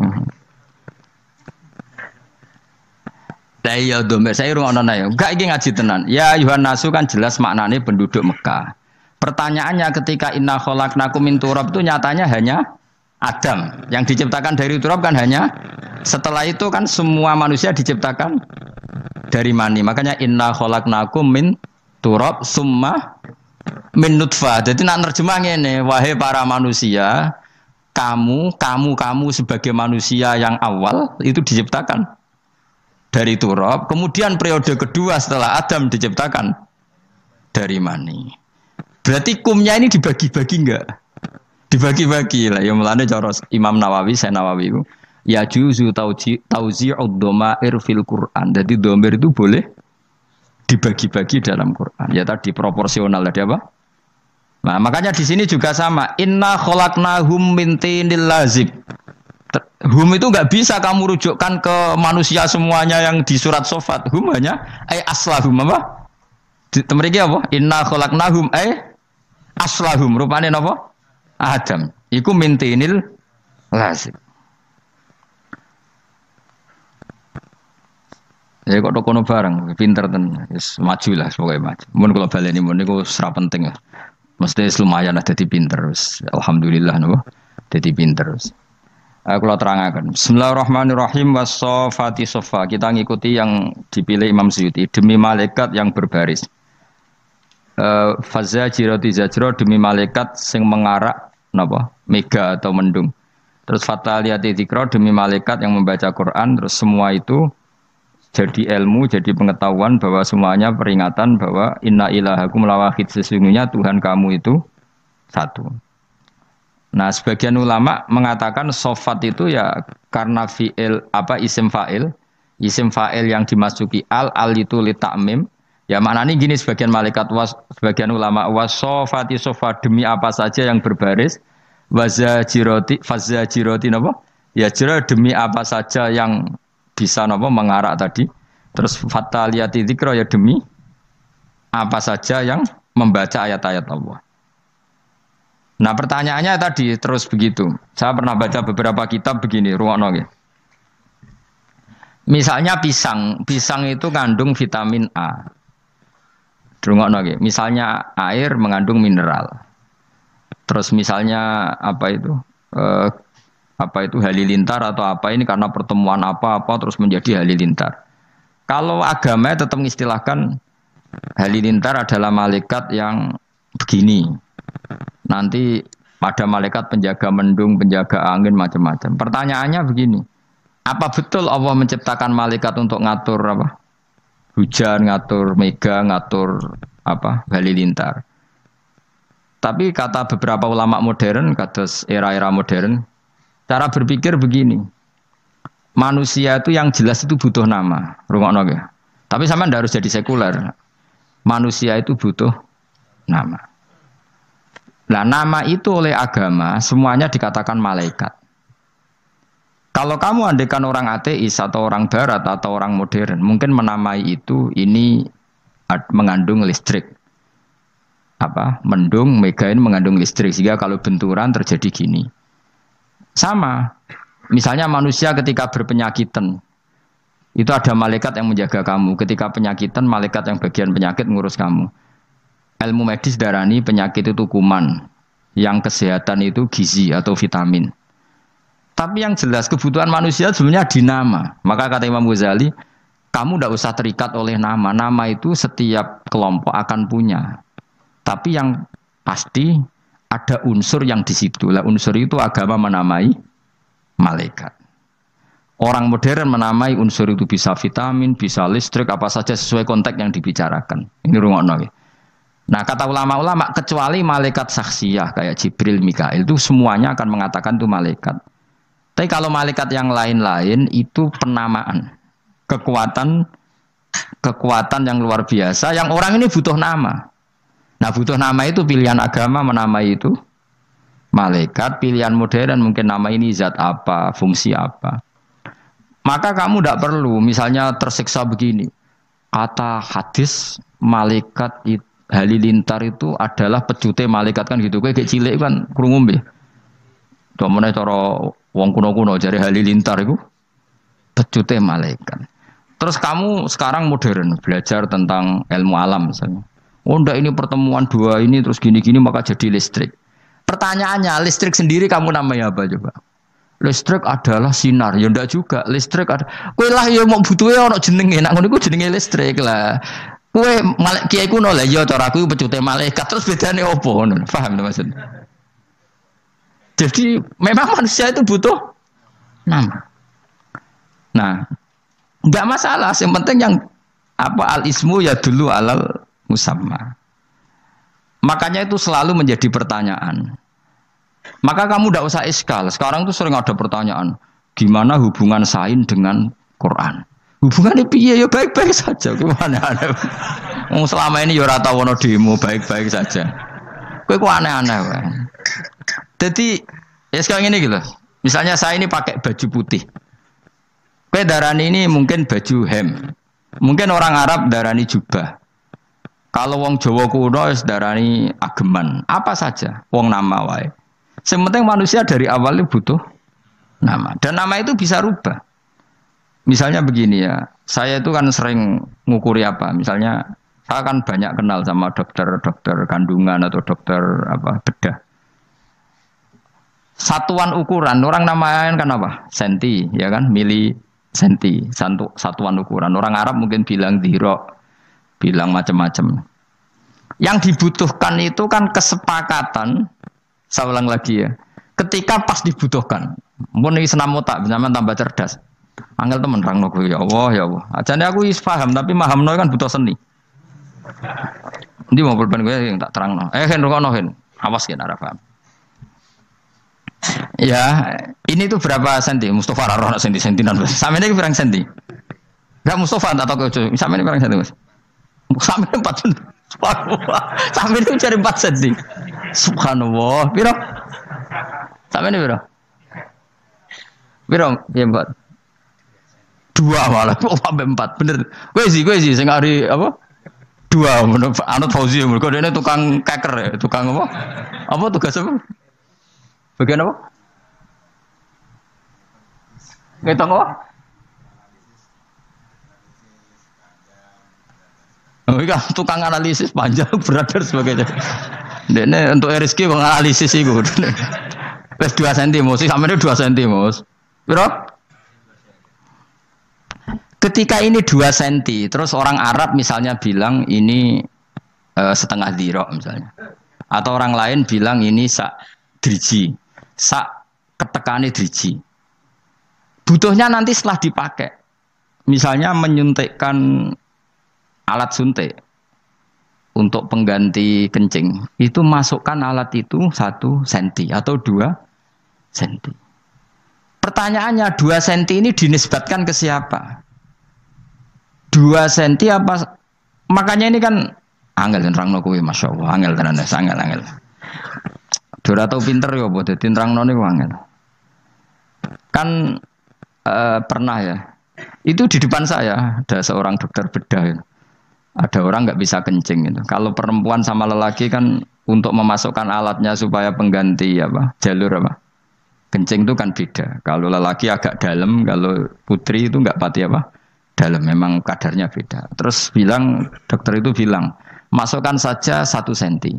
Lah iya domir saya rungokno ae. Enggak iki ngaji tenan. Ya Yohanes kan jelas maknanya penduduk Mekah. Pertanyaannya ketika inna khalaqnakum min turab itu nyatanya hanya Adam. Yang diciptakan dari turab kan hanya setelah itu kan semua manusia diciptakan dari mani. Makanya inna khalaqnakum min turab summa min nutfah. Jadi nak nerjemah ngene, wahai para manusia, kamu kamu kamu sebagai manusia yang awal itu diciptakan dari turab, kemudian periode kedua setelah Adam diciptakan dari mani. Berarti kumnya ini dibagi-bagi enggak? Dibagi-bagi lah. Ya mulane cara Imam Nawawi, saya Nawawi itu ya juzu tauzi'ud dhamair fil Quran. Jadi dhamir itu boleh dibagi-bagi dalam Quran. Ya tadi proporsional tadi apa? Nah, makanya di sini juga sama. Inna khalaqnahum min tinil lazib. Hum itu enggak bisa kamu rujukkan ke manusia semuanya yang di surat Shofat. Hum hanya ay aslahum apa? Mriki apa? Inna khalaqnahum ay aslahum. Rupane napa? Adam. Iku mintinil lazim. Ya kok kono bareng, pinter tenan. Wis maju lah pokoke maju. Mun kula baleni mun niku ora penting. Mesti lumayan lah dadi pinter wis. Alhamdulillah napa? Dadi pinter wis. Aku lah terangkan. Bismillahirrahmanirrahim. Wassofati sofa. Kita ngikuti yang dipilih Imam Suyuti. Demi malaikat yang berbaris. eh, fazajirati zajra demi malaikat sing mengarak napa mega atau mendung. Terus fataliyati dzikra demi malaikat yang membaca Quran. Terus semua itu jadi ilmu, jadi pengetahuan bahwa semuanya peringatan bahwa inna ilahakum lawahid, sesungguhnya Tuhan kamu itu satu. Nah, sebagian ulama mengatakan sofat itu ya karena fi'il apa isim fa'il, isim fa'il yang dimasuki al al itu li ta'mim. Ya maknanya gini, sebagian malaikat was, sebagian ulama was sofati sofa demi apa saja yang berbaris, wazajiroti fazajiroti napa? Ya jira demi apa saja yang bisa napa mengarak tadi. Terus fataliyati dzikra ya demi apa saja yang membaca ayat-ayat Allah. Nah pertanyaannya tadi terus begitu. Saya pernah baca beberapa kitab begini, ruangno nggih. Misalnya pisang, pisang itu mengandung vitamin A. Ruangno nggih. Misalnya air mengandung mineral. Terus misalnya apa itu? Eh, apa itu halilintar atau apa ini karena pertemuan apa-apa terus menjadi halilintar. Kalau agama tetap mengistilahkan halilintar adalah malaikat yang begini. Nanti ada malaikat penjaga mendung, penjaga angin, macam-macam. Pertanyaannya begini, apa betul Allah menciptakan malaikat untuk ngatur apa? Hujan, ngatur mega, ngatur apa? Halilintar. Tapi kata beberapa ulama modern, kata era-era modern, cara berpikir begini, manusia itu yang jelas itu butuh nama, rungokno ya. Tapi sama ndak harus jadi sekuler. Manusia itu butuh nama. Nah, nama itu oleh agama semuanya dikatakan malaikat. Kalau kamu andaikan orang ateis atau orang barat atau orang modern, mungkin menamai itu ini mengandung listrik. Apa? Mendung, mega ini mengandung listrik sehingga kalau benturan terjadi gini. Sama. Misalnya manusia ketika berpenyakitan, itu ada malaikat yang menjaga kamu. Ketika penyakitan, malaikat yang bagian penyakit ngurus kamu. Ilmu medis darani penyakit itu kuman, yang kesehatan itu gizi atau vitamin. Tapi yang jelas kebutuhan manusia sebenarnya di nama. Maka kata Imam Ghazali, kamu tidak usah terikat oleh nama. Nama itu setiap kelompok akan punya. Tapi yang pasti ada unsur yang di situ. Lah unsur itu agama menamai malaikat. Orang modern menamai unsur itu bisa vitamin, bisa listrik, apa saja sesuai konteks yang dibicarakan. Ini rungokno ya. Nah kata ulama-ulama kecuali malaikat saksiyah kayak Jibril, Mikail itu semuanya akan mengatakan itu malaikat. Tapi kalau malaikat yang lain-lain itu penamaan, kekuatan kekuatan yang luar biasa yang orang ini butuh nama. Nah butuh nama itu pilihan agama menamai itu malaikat, pilihan modern mungkin nama ini zat apa, fungsi apa. Maka kamu tidak perlu misalnya tersiksa begini. Kata hadis malaikat itu halilintar itu adalah pecute malaikat kan gitu. Kayak cilik kan krungu nggih. Domone cara wong kuno-kuno jare halilintar itu pecute malaikat. Terus kamu sekarang modern belajar tentang ilmu alam misalnya. Oh ndak ini pertemuan dua ini terus gini-gini maka jadi listrik. Pertanyaannya listrik sendiri kamu namanya apa coba? Listrik adalah sinar, ya ndak juga. Listrik ada. Kowe lah ya mau butuhe ana jenenge, nek ngono iku jenenge listrik lah. Kowe malaikat kiai kuno lah ya cara aku pecute malaikat terus bedane opo ngono. Paham maksud? Jadi memang manusia itu butuh nama. Nah, enggak masalah, yang penting yang apa al-ismu ya dulu alal musamma. Makanya itu selalu menjadi pertanyaan. Maka kamu tidak usah iskal. Sekarang tuh sering ada pertanyaan, gimana hubungan sain dengan Quran? Hubungannya piye ya baik-baik saja. Gimana ada? Selama ini ya ora tau ono demo baik-baik saja. Kowe kok aneh-aneh wae. Jadi ya sekarang ini gitu. Misalnya saya ini pakai baju putih. Kowe darani ini mungkin baju hem. Mungkin orang Arab darani jubah. Kalau wong Jawa kuno wis darani ageman. Apa saja wong nama wae. Sementing manusia dari awalnya butuh nama. Dan nama itu bisa rubah. Misalnya begini ya, saya itu kan sering ngukuri apa, misalnya saya kan banyak kenal sama dokter-dokter kandungan atau dokter apa bedah. Satuan ukuran, orang namain kan apa? Senti, ya kan? Mili senti, satu, satuan ukuran. Orang Arab mungkin bilang diro, bilang macam-macam. Yang dibutuhkan itu kan kesepakatan. Saya ulang lagi ya. Ketika pas dibutuhkan. Mun iki senam otak, zaman tambah cerdas. Angel temen rangno kuwi ya Allah ya Allah. Ajane aku wis paham tapi mahamno kan butuh seni. Ndi mau pulpen gue yang tak terangno. Eh hen rukono hen. Awas ya ora paham. Ya, ini tuh berapa senti? Mustafa ora ono senti-sentinan. Samene iki berapa senti? Enggak Mustafa tak tahu ke samene berapa senti, Mas? Samene empat senti. Samene cari empat senti. Subhanallah. Piro? Samene piro? Piro? Ya, Mbak. Dua malah, oh sampai empat, bener. Gue sih, gue sih, sing hari apa? Dua, anut Fauzi, mereka ini tukang keker ya, tukang apa? Apa tugas apa? Bagian apa? Ngitung apa? Oh iya, tukang analisis panjang, berat dan sebagainya. Ini untuk R S K menganalisis itu. Plus dua senti, mus, sampai dua senti, mus. Berapa? Ketika ini dua senti, terus orang Arab misalnya bilang ini uh, setengah dirok misalnya. Atau orang lain bilang ini sak driji, sak ketekane driji. Butuhnya nanti setelah dipakai. Misalnya menyuntikkan alat suntik untuk pengganti kencing. Itu masukkan alat itu satu senti atau dua senti. Pertanyaannya dua senti ini dinisbatkan ke siapa? Dua senti apa? Makanya ini kan angel nerangno kuwi masyaallah, angel tenan, angel angel. Ora tau pinter ya apa dadi nerangno niku angel. Kan eh, pernah ya. Itu di depan saya ada seorang dokter bedah. Ya. Ada orang nggak bisa kencing gitu. Kalau perempuan sama lelaki kan untuk memasukkan alatnya supaya pengganti apa? Jalur apa? Kencing itu kan beda. Kalau lelaki agak dalam, kalau putri itu nggak pati apa? Dalam, memang kadarnya beda. Terus bilang, dokter itu bilang, masukkan saja satu senti.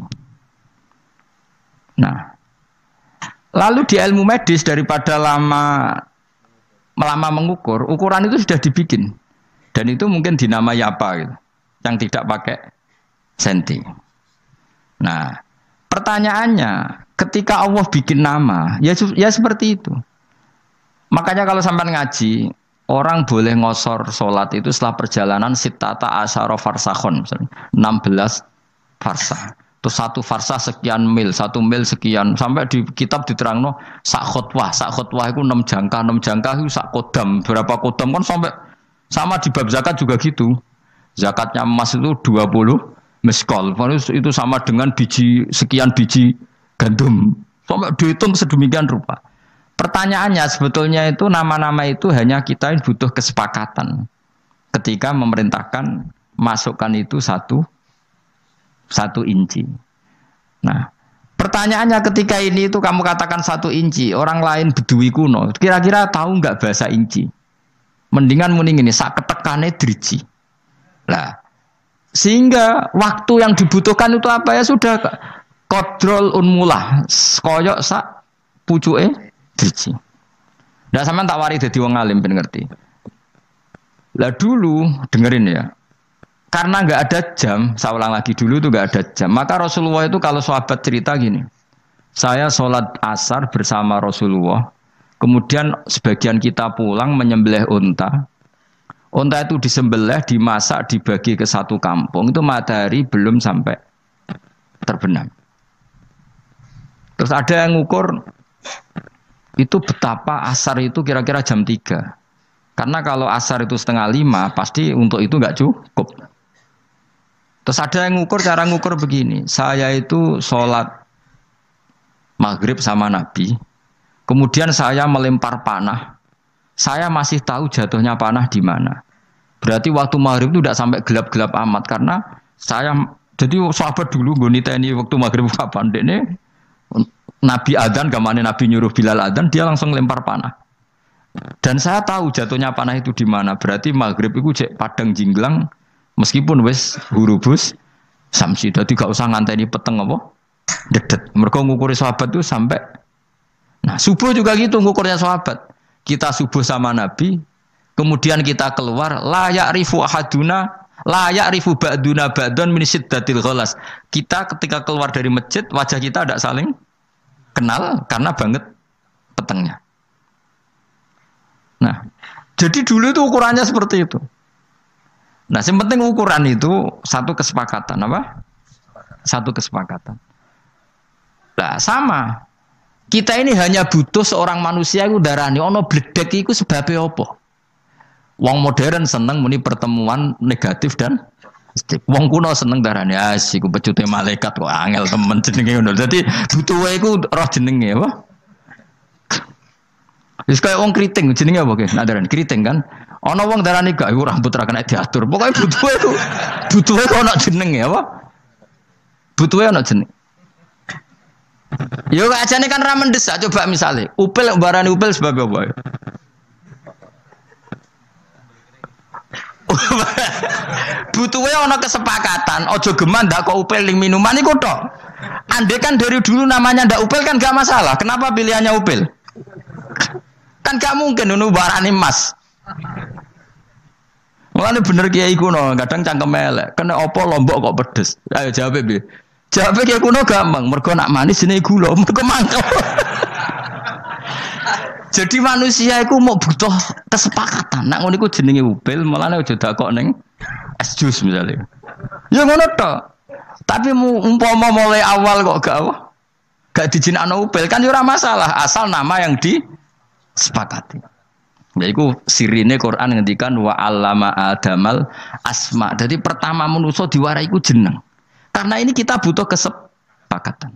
Nah, lalu di ilmu medis daripada lama lama mengukur, ukuran itu sudah dibikin. Dan itu mungkin dinamai apa gitu, yang tidak pakai senti. Nah, pertanyaannya, ketika Allah bikin nama, ya, ya seperti itu. Makanya kalau sampai ngaji, orang boleh ngosor sholat itu setelah perjalanan sitata asyara farsakhon, enam belas farsah. Terus satu farsah sekian mil, satu mil sekian. Sampai di kitab diterangno sak khutwah, sak khutwah itu enam jangka, enam jangka itu sak kodam. Berapa kodam kan sampai sama di bab zakat juga gitu. Zakatnya emas itu dua puluh meskol. Itu sama dengan biji sekian biji gandum. Sampai dihitung sedemikian rupa. Pertanyaannya sebetulnya itu nama-nama itu hanya kita yang butuh kesepakatan ketika memerintahkan masukkan itu satu satu inci. Nah, pertanyaannya ketika ini itu kamu katakan satu inci, orang lain bedui kuno, kira-kira tahu nggak bahasa inci? Mendingan mending ini sak ketekane driji. Lah, sehingga waktu yang dibutuhkan itu apa ya sudah kodrol unmulah, koyok sak pucuke driji. Ndak sampean tak wari dadi wong alim ben ngerti. Lah dulu dengerin ya. Karena nggak ada jam, saya ulang lagi dulu itu nggak ada jam. Maka Rasulullah itu kalau sahabat cerita gini, saya sholat asar bersama Rasulullah, kemudian sebagian kita pulang menyembelih unta. Unta itu disembelih, dimasak, dibagi ke satu kampung. Itu matahari belum sampai terbenam. Terus ada yang ngukur itu betapa asar itu kira-kira jam tiga. Karena kalau asar itu setengah lima, pasti untuk itu nggak cukup. Terus ada yang ngukur, cara ngukur begini. Saya itu sholat maghrib sama Nabi. Kemudian saya melempar panah. Saya masih tahu jatuhnya panah di mana. Berarti waktu maghrib itu tidak sampai gelap-gelap amat. Karena saya, jadi sahabat dulu, gue niteni waktu maghrib kapan ini. Nabi adzan, kemana Nabi nyuruh Bilal adzan, dia langsung lempar panah. Dan saya tahu jatuhnya panah itu di mana. Berarti maghrib itu cek padang jinglang. Meskipun wis hurubus samsi, dadi gak usah nganteni peteng apa dedet. Mergo ngukuri sahabat itu sampai. Nah, subuh juga gitu ngukurnya sahabat. Kita subuh sama Nabi, kemudian kita keluar la ya'rifu ahaduna Layak rifu ba'duna ba'dun min syiddatil ghalas. Kita ketika keluar dari masjid, wajah kita tidak saling kenal karena banget petengnya. Nah, jadi dulu itu ukurannya seperti itu. Nah, yang penting ukuran itu satu kesepakatan apa? Satu kesepakatan. Nah, sama. Kita ini hanya butuh seorang manusia itu darani ono bledek iku sebabe apa? Wong modern seneng muni pertemuan negatif dan positif. Wong kuno seneng darani asik ku pecute malaikat kok angel temen jenenge ngono. Dadi butuhe iku roh jenenge apa? Wis kaya wong kriting jenenge apa ki? Nak darani kriting kan. Ana wong darani gak iku rambut ra kena diatur. Pokoke butuhe iku butuhe kok ana jenenge apa? Butuhe ana jeneng. Yo ajane kan ra mendesak coba misale upil barani upil sebab apa? Butuhe ana kesepakatan, aja geman ndak kok upil ning minuman iku tok. Andai kan dari dulu namanya ndak upil kan gak masalah. Kenapa pilihannya upil? Kan gak mungkin ngono barani emas. Mulane bener kiai kuno, kadang cangkem elek. Kena apa lombok kok pedes? Ayo jawab piye? Jawab kiai kuno gampang, mergo nak manis jenenge gula, mergo mangkel. Jadi manusia itu mau butuh kesepakatan. Nak ngono iku jenenge upil, mulane aja dakok ning es jus misalnya. Ya ngono tok. Tapi umpama mulai awal kok gak apa? Gak dijinakno upil kan ya ora masalah, asal nama yang disepakati. Yaiku sirine Quran ngendikan wa 'allama adamal asma. Jadi pertama manusa diwarai iku jeneng. Karena ini kita butuh kesepakatan.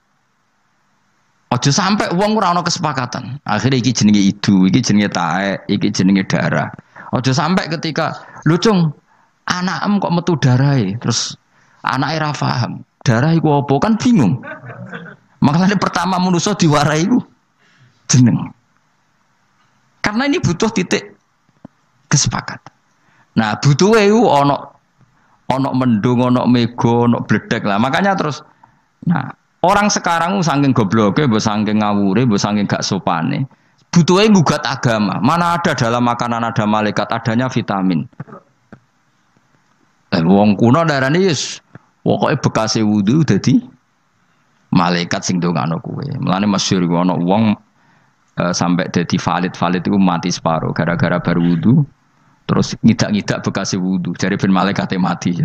Ojo sampai wong ora ana kesepakatan. Akhirnya iki jenenge idu, iki jenenge taek, iki jenenge darah. Ojo sampai ketika lucung anakem kok metu darahe, terus anake ra paham. Darah iku apa? Kan bingung. Makanya pertama manusa diwarai iku jeneng. Karena ini butuh titik kesepakatan. Nah, butuhe iku ana ana mendung, ana mega, ana bledek lah. Makanya terus nah, orang sekarang saking gobloke, mbok saking ngawure, mbok saking gak sopane, butuhe gugat agama. Mana ada dalam makanan ada malaikat, adanya vitamin. Eh, wong kuno darane wis pokoke bekase wudu dadi malaikat sing ndongakno kowe. Mulane masyhur ana wong Uh, sampai jadi valid-valid itu mati separuh gara-gara baru wudu terus ngidak-ngidak bekasi wudu jadi ben malaikate mati.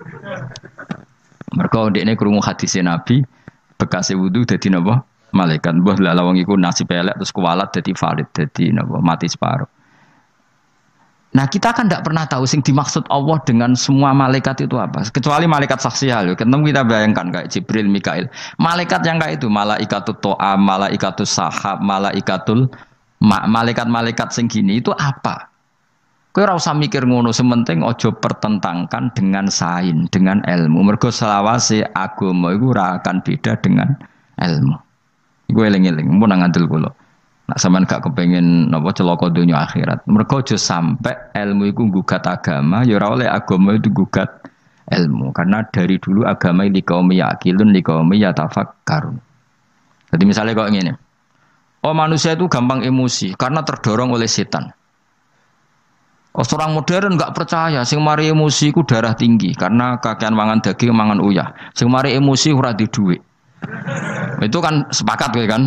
Mergo ndekne krungu hadise Nabi bekasi wudu dadi napa malaikat mbah lha wong iku nasib elek terus kuwalat dadi valid dadi napa mati separuh. Nah kita kan tidak pernah tahu sing dimaksud Allah dengan semua malaikat itu apa. Kecuali malaikat saksial. Ketemu kita bayangkan kayak Jibril, Mikail. Malaikat yang kayak itu, malaikatul to'am, malaikatul sahab, malaikatul ma malaikat-malaikat sing gini itu apa? Kowe ora usah mikir ngono, sementing ojo pertentangkan dengan sain, dengan ilmu. Mergo selawase agama iku ora akan beda dengan ilmu. Iku eling-eling, mun nang ngandel kula. Nak sampean gak kepengen napa celaka donya akhirat. Mergo aja sampe ilmu iku nggugat agama, ya ora oleh agama itu gugat ilmu. Karena dari dulu agama ini kaum yaqilun, li kaum yatafakkarun. Jadi misalnya kok ngene. Oh manusia itu gampang emosi karena terdorong oleh setan. Oh orang modern gak percaya, sing mari emosi ku darah tinggi karena kakean mangan daging, mangan uyah. Sing mari emosi ora di dhuwit. Itu kan sepakat kan?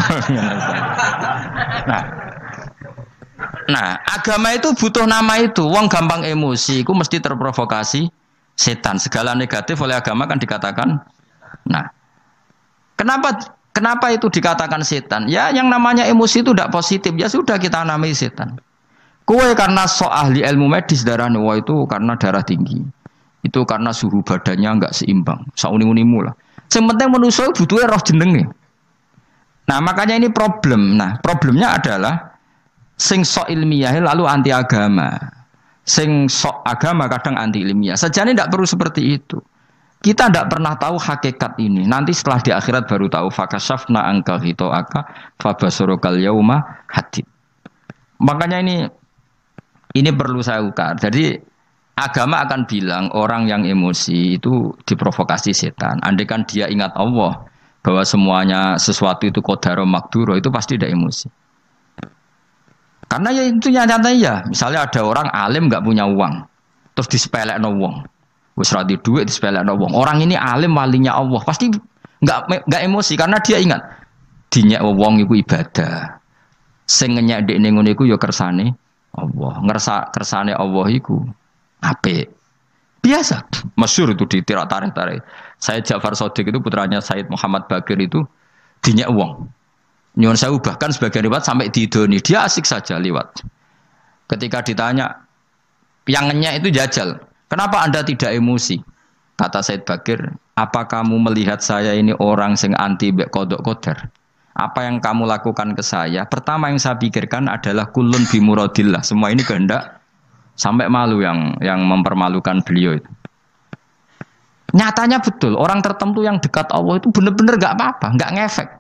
Nah, nah agama itu butuh nama itu. Wong gampang emosi, itu mesti terprovokasi setan. Segala negatif oleh agama kan dikatakan. Nah, kenapa kenapa itu dikatakan setan? Ya, yang namanya emosi itu tidak positif. Ya sudah kita namai setan. Kue karena so ahli ilmu medis darah wah itu karena darah tinggi. Itu karena suhu badannya enggak seimbang. Sauni-unimu lah. Yang penting manusia butuhnya roh jenenge. Nah makanya ini problem. Nah problemnya adalah sing sok ilmiah lalu anti agama, sing sok agama kadang anti ilmiah. Sejane tidak perlu seperti itu. Kita tidak pernah tahu hakikat ini. Nanti setelah di akhirat baru tahu. Fakashafna angka hitoaka fabasorokal yauma hadid. Makanya ini ini perlu saya ukar. Jadi agama akan bilang orang yang emosi itu diprovokasi setan. Andaikan dia ingat Allah bahwa semuanya sesuatu itu qadar makduro itu pasti tidak emosi. Karena ya itu nyatanya ya. Misalnya ada orang alim nggak punya uang, terus disepelekno wong. Wis ra di dhuwit disepelekno wong. Orang ini alim walinya Allah. Pasti enggak enggak emosi karena dia ingat dinyek wong iku ibadah. Sing ngenyek dekne ngene iku ya kersane Allah. Ngersa kersane Allah iku apik. Biasa. Masyhur itu di tirak tarik-tarik. Said Ja'far Shadiq itu putranya Said Muhammad Bakir itu dinyek wong. Nyuwun sewu bahkan sebagian riwayat sampai didoni. Dia asik saja liwat. Ketika ditanya yang ngenyek itu jajal. Kenapa Anda tidak emosi? Kata Said Bakir, apa kamu melihat saya ini orang sing anti mbek kodok qadar? Apa yang kamu lakukan ke saya? Pertama yang saya pikirkan adalah kulun bimuradillah. Semua ini kehendak, sampai malu yang yang mempermalukan beliau itu. Nyatanya betul, orang tertentu yang dekat Allah itu benar-benar enggak apa-apa, enggak ngefek.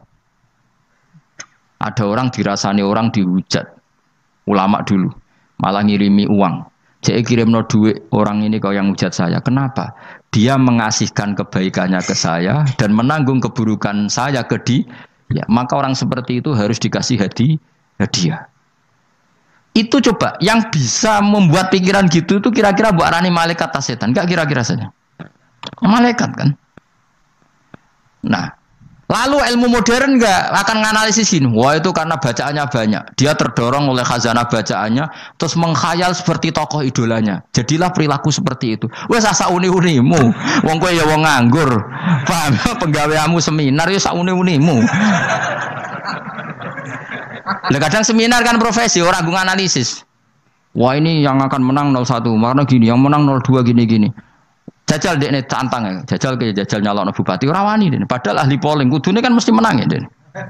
Ada orang dirasani orang dihujat. Ulama dulu malah ngirimi uang. Jadi kirimno duit orang ini kau yang hujat saya. Kenapa? Dia mengasihkan kebaikannya ke saya dan menanggung keburukan saya ke dia. Ya, maka orang seperti itu harus dikasih hadi, hadiah. Itu coba yang bisa membuat pikiran gitu itu kira-kira buat arani malaikat atau setan? Enggak kira-kira saja. Malaikat kan. Nah, lalu ilmu modern enggak akan menganalisis ini. Wah itu karena bacaannya banyak. Dia terdorong oleh khazanah bacaannya, terus menghayal seperti tokoh idolanya. Jadilah perilaku seperti itu. Wes asa uni-unimu. Wong kowe ya wong nganggur. Paham? Penggaweamu seminar ya sak uni-unimu. Lah kadang seminar kan profesi, orang gue analisis. Wah ini yang akan menang nol satu, karena gini, yang menang nol dua gini-gini. Jajal dek nih tantang ya, jajal ke jajal nyalon bupati rawani deh. Padahal ahli polling, kudune kan mesti menang ya deh.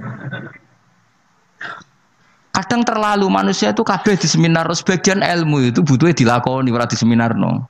Kadang terlalu manusia itu kabeh di seminar, sebagian ilmu itu butuhnya dilakoni ora di seminar no.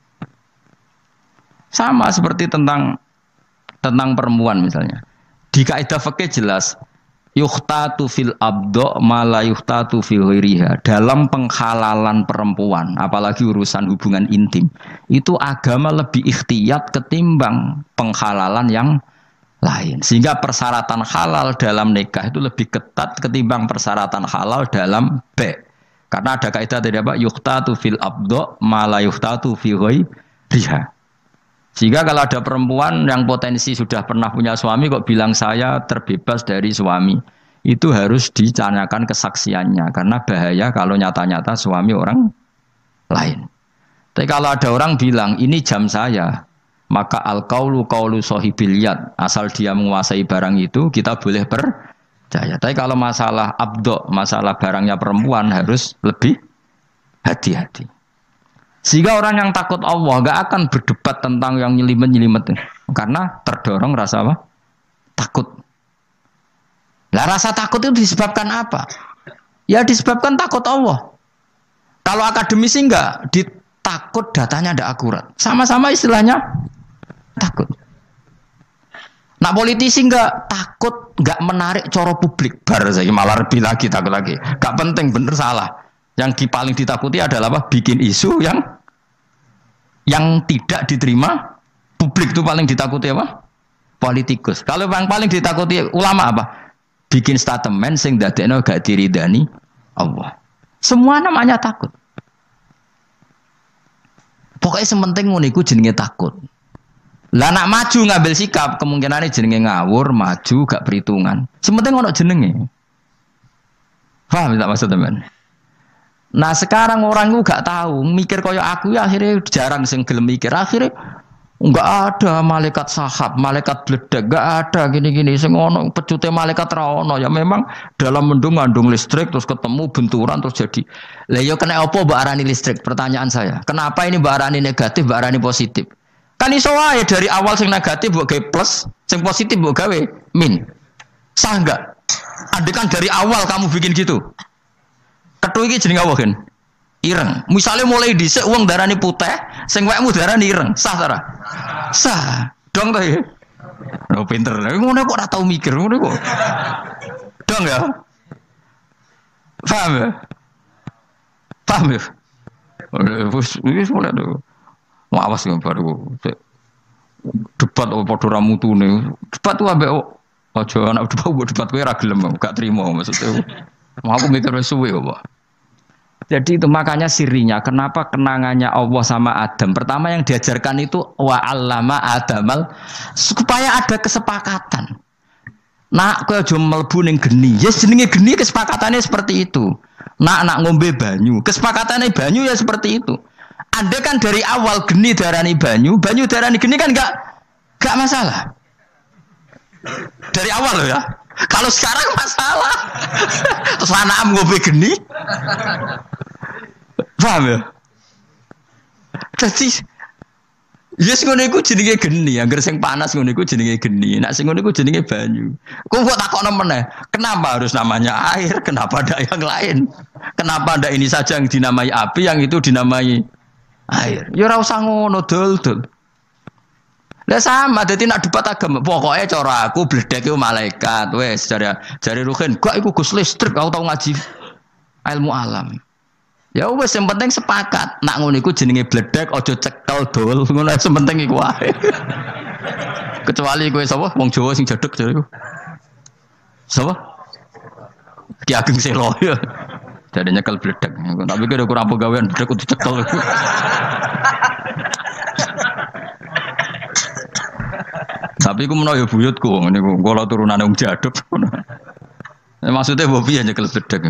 Sama seperti tentang tentang perempuan misalnya. Di kaidah fikih jelas yuhtatu fil abdo mala yuhtatu fil ghairiha. Dalam penghalalan perempuan, apalagi urusan hubungan intim, itu agama lebih ikhtiyat ketimbang penghalalan yang lain. Sehingga persyaratan halal dalam nikah itu lebih ketat ketimbang persyaratan halal dalam B. Karena ada kaidah tadi apa? Yuhtatu fil abdo mala yuhtatu fil ghairiha. Sehingga kalau ada perempuan yang potensi sudah pernah punya suami kok bilang saya terbebas dari suami, itu harus dicanyakan kesaksiannya karena bahaya kalau nyata-nyata suami orang lain. Tapi kalau ada orang bilang ini jam saya, maka al-qaulu qaulu sahibil yad, asal dia menguasai barang itu kita boleh percaya. Tapi kalau masalah abdo, masalah barangnya perempuan harus lebih hati-hati. Sehingga orang yang takut Allah gak akan berdebat tentang yang nyelimet-nyelimet karena terdorong rasa apa? Takut. Lah rasa takut itu disebabkan apa? Ya disebabkan takut Allah. Kalau akademisi enggak, ditakut datanya tidak akurat. Sama-sama istilahnya takut. Nah politisi enggak takut, enggak menarik coro publik. Bar saya malah lebih lagi takut lagi. Gak penting bener salah. Yang paling ditakuti adalah apa? Bikin isu yang yang tidak diterima publik itu paling ditakuti apa? Politikus. Kalau yang paling ditakuti ulama apa? Bikin statement sing dadekno gak diridani Allah. Semua namanya takut. Pokoknya sementing ngono iku jenenge takut. Lah nak maju ngambil sikap kemungkinannya jenenge ngawur, maju gak perhitungan. Sementing ono jenenge. Paham tak maksud teman? Nah sekarang orang itu gak tahu mikir kaya aku ya akhirnya jarang sing gelem mikir akhirnya enggak ada malaikat sahab, malaikat bledek, enggak ada gini-gini sing ono pecute malaikat ra ono ya memang dalam mendung ngandung listrik terus ketemu benturan terus jadi. Lah ya kena apa mbok arani listrik? Pertanyaan saya. Kenapa ini mbok arani negatif, mbok arani positif? Kan iso wae dari awal sing negatif mbok gawe plus, sing positif mbok gawe min. Sah enggak? Andekan dari awal kamu bikin gitu. Kethu iki jenenge apa kan? Ireng. Misalnya mulai dhisik wong darani putih, sing wekmu darani ireng. Sah ta ora? Sah. Dong to ya. Oh pinter. Ngono kok ora tau mikir ngono kok. Dong ya. Paham ya? Paham ya? Wis wis mulai to. Awas yo baru. Debat apa padha ra mutune. Debat ku ambek aja anak debat debat kowe ra gelem gak trimo maksudnya. Mau aku mikir suwe apa? Jadi itu makanya sirinya kenapa kenangannya Allah sama Adam. Pertama yang diajarkan itu wa 'allama Adamal supaya ada kesepakatan. Nak kowe aja mlebu ning geni. Ya yes, jenenge geni kesepakatannya seperti itu. Nak nak ngombe banyu, kesepakatannya banyu ya seperti itu. Anda kan dari awal geni darani banyu, banyu darani geni kan enggak enggak masalah. Dari awal loh ya. Kalau sekarang masalah. Terus anak ngombe geni. Paham ya? Jadi yes ngono iku jenenge geni, angger sing panas ngono iku jenenge geni, nek sing ngono iku jenenge banyu. Kok kok takokno meneh, kenapa harus namanya air? Kenapa ada yang lain? Kenapa ada ini saja yang dinamai api, yang itu dinamai air? Ya ora usah ngono dul-dul. Lah sama, dadi nak debat agama, pokoknya cara aku bledek iku malaikat, wes jare jare Ruhin, gak iku Gus listrik, aku tau ngaji ilmu alam. Ya wes yang penting sepakat, nak ngono iku jenenge bledek, aja cekel dul, ngono sing penting iku wae. Kecuali kowe sapa wong Jawa sing jedeg jare iku. Sapa? Ki Ageng Selo ya. Jadi nyekel bledek, tapi kira kurang pegawaian bledek kudu cekel. Tapi aku menawa ya buyutku, ini kalau turunan yang jaduk. Maksudnya bobi ya nyekel bedek.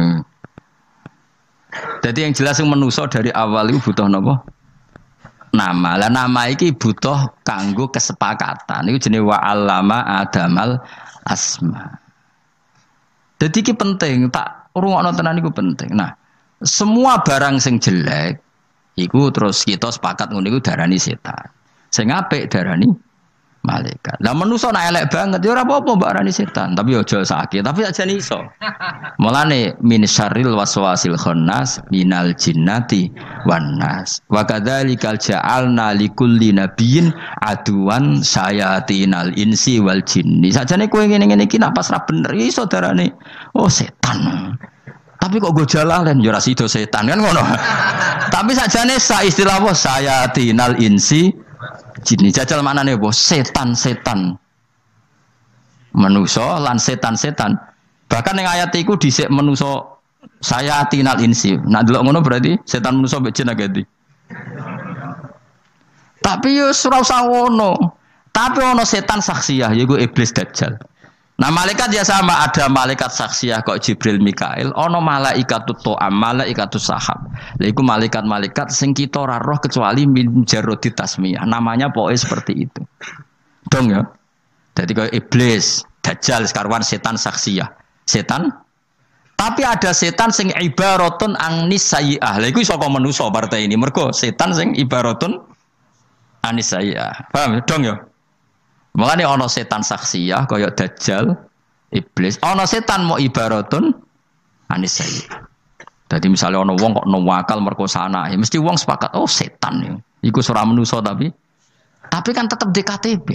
Jadi yang jelas yang menuso dari awal itu butuh apa? Nama. Lah nama iki butuh kanggo kesepakatan. Itu jenis wa 'allama Adamal asma. Jadi ini penting, tak rungokno tenan iku penting. Nah, semua barang sing jelek iku terus kita sepakat ngono iku darani setan. Sing apik darani malaikat. Lah manusa nek elek banget ya ora apa-apa mbak arani setan, tapi aja sakit, tapi aja iso. Mulane min syarril waswasil khannas minal jinnati wan nas. Wa kadzalikal ja'alna likulli nabiyyin aduwan sayatinal insi wal jinni. Sajane kowe ngene-ngene iki nak pas ra bener iso darane oh setan. Tapi kok go jalalan ya ora sida setan kan ngono. Tapi sajane sa istilah apa sayatinal insi jini jajal maknane apa? Setan-setan. Manusa lan setan-setan. Bahkan yang ayat iku dhisik manusa sayatinal insi. Nak delok ngono berarti setan manusa mbek jin agati. Tapi yo ora usah ngono. Tapi ono setan saksiyah yaiku iblis dajjal. Nah malaikat ya sama, ada malaikat saksiyah kok Jibril Mikail, ono malaikatut to'am, malaikatus sahab. Lha iku malaikat-malaikat sing kita ora roh kecuali min jarodi tasmiyah. Namanya pokoknya seperti itu. Dong ya. Jadi kayak iblis, dajjal sekarwan setan saksiyah. Setan. Tapi ada setan sing ibaratun angnis sayyi'ah. Lha iku saka manusa partai ini. Mergo setan sing ibaratun anis sayyi'ah. Paham dong ya? Makanya ono setan saksiyah kaya dajjal, iblis. Ono setan mau ibaratun anis sayyi'ah. Jadi misalnya ono wong kok nawakal merkosa anak, ya mesti wong sepakat oh setan ya. Iku ora manusa tapi tapi kan tetap D K T B.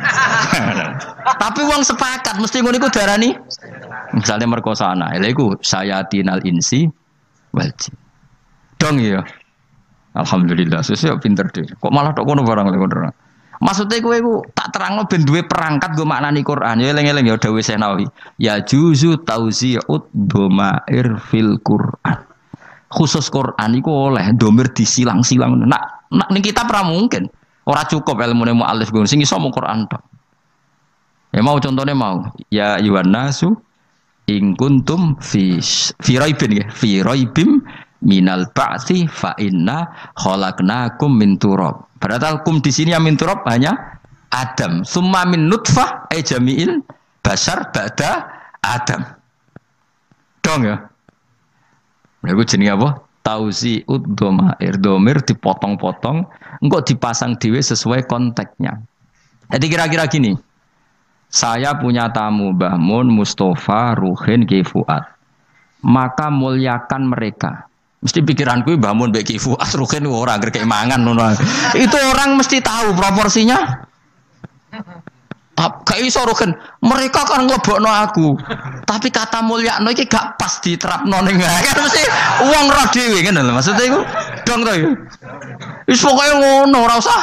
Tapi wong sepakat mesti ngono iku darani misalnya merkosa anak. Lha iku sayatinal insi wal jin. Dong ya. Alhamdulillah sesuk pinter deh. Kok malah tok kono barang lho. Maksudnya gue ku tak terangno ben duwe perangkat gue maknani Quran. Ya eling-eling ya dawuh Senawi. Ya juzu tauzi'ud dhamair fil Quran. Khusus Quran iku oleh domir disilang-silang. Nak nak ning kitab ora mungkin. Ora cukup ilmune muallif gue sing iso mung Quran tok. Ya mau contohnya mau. Ya ayuhan nasu in kuntum fi fi raibin ya. Fi raibim minal ba'tsi fa inna khalaqnakum min turab. Padahal kum di sini yang min turab hanya Adam. Summa min nutfah ay jami'il basar ba'da Adam. Dong ya. Lagu jenenge apa? Tauzi'ud dhamair. Dhamir dipotong-potong, engko dipasang dhewe sesuai konteksnya. Jadi kira-kira gini. Saya punya tamu Mbah Mun, Mustafa, Ruhin, Ki Fuad. Maka muliakan mereka. Mesti pikiranku bangun beki Fuad Ruhin ora agar kayak mangan ngono. Itu orang mesti tahu proporsinya. Kayak iso Ruhin, mereka kan nglebokno aku. Tapi kata mulyakno iki gak pas diterapno ning kan mesti wong roh dhewe ngene lho. Maksudnya iku dong to ya. Wis pokoke ngono ora usah.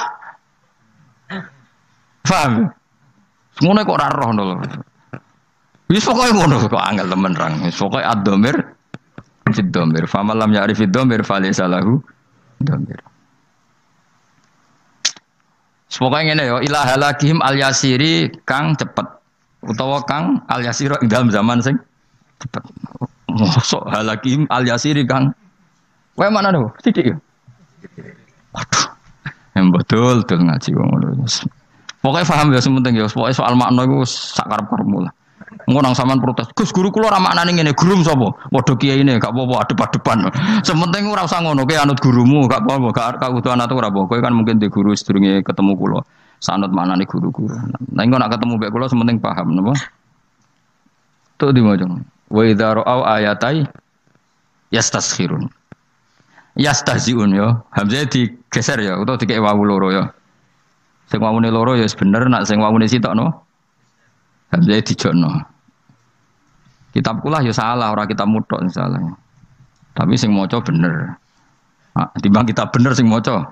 Paham? Ngono kok ora roh lho. Wis pokoke ngono kok angel temen rang. Wis pokoke ad-dhamir fid dhamir. Faman lam ya'rif fid dhamir falaysa lahu dhamir. Pokoke ngene ya, ila halakihim al yasiri kang cepet utawa kang al yasira ing dalam zaman sing cepet. Mosok halakihim al yasiri kang kowe mana lho? Sithik ya. Waduh. Yang betul tuh ngaji wong ngono. Pokoke paham ya sementing ya, pokoke soal makna iku sak karep-karepmu lah. Engko nang sampean protes, Gus guru kula ora maknane ngene, guru sapa? Padha kiyaine gak apa-apa adep-adepan. Sementing ora usah ngono, kowe anut gurumu gak apa-apa, gak kebutuhan atau ora apa. Kowe kan mungkin di guru sedurunge ketemu kula. Sanut maknane guru-guru. Nah engko nak ketemu mbek kula sementing paham napa? Tuh diwaca. Wa idza ra'au ayatai yastaskhirun. Yastahziun ya. Hamzah digeser ya utawa dikek wawu loro ya. Sing wawune loro ya bener, nak sing wawune sitok no. Hamzah dijokno. Kitab kula ya salah, ora kitab mutok salah. Tapi sing maca bener. Ah, timbang kitab bener sing maca.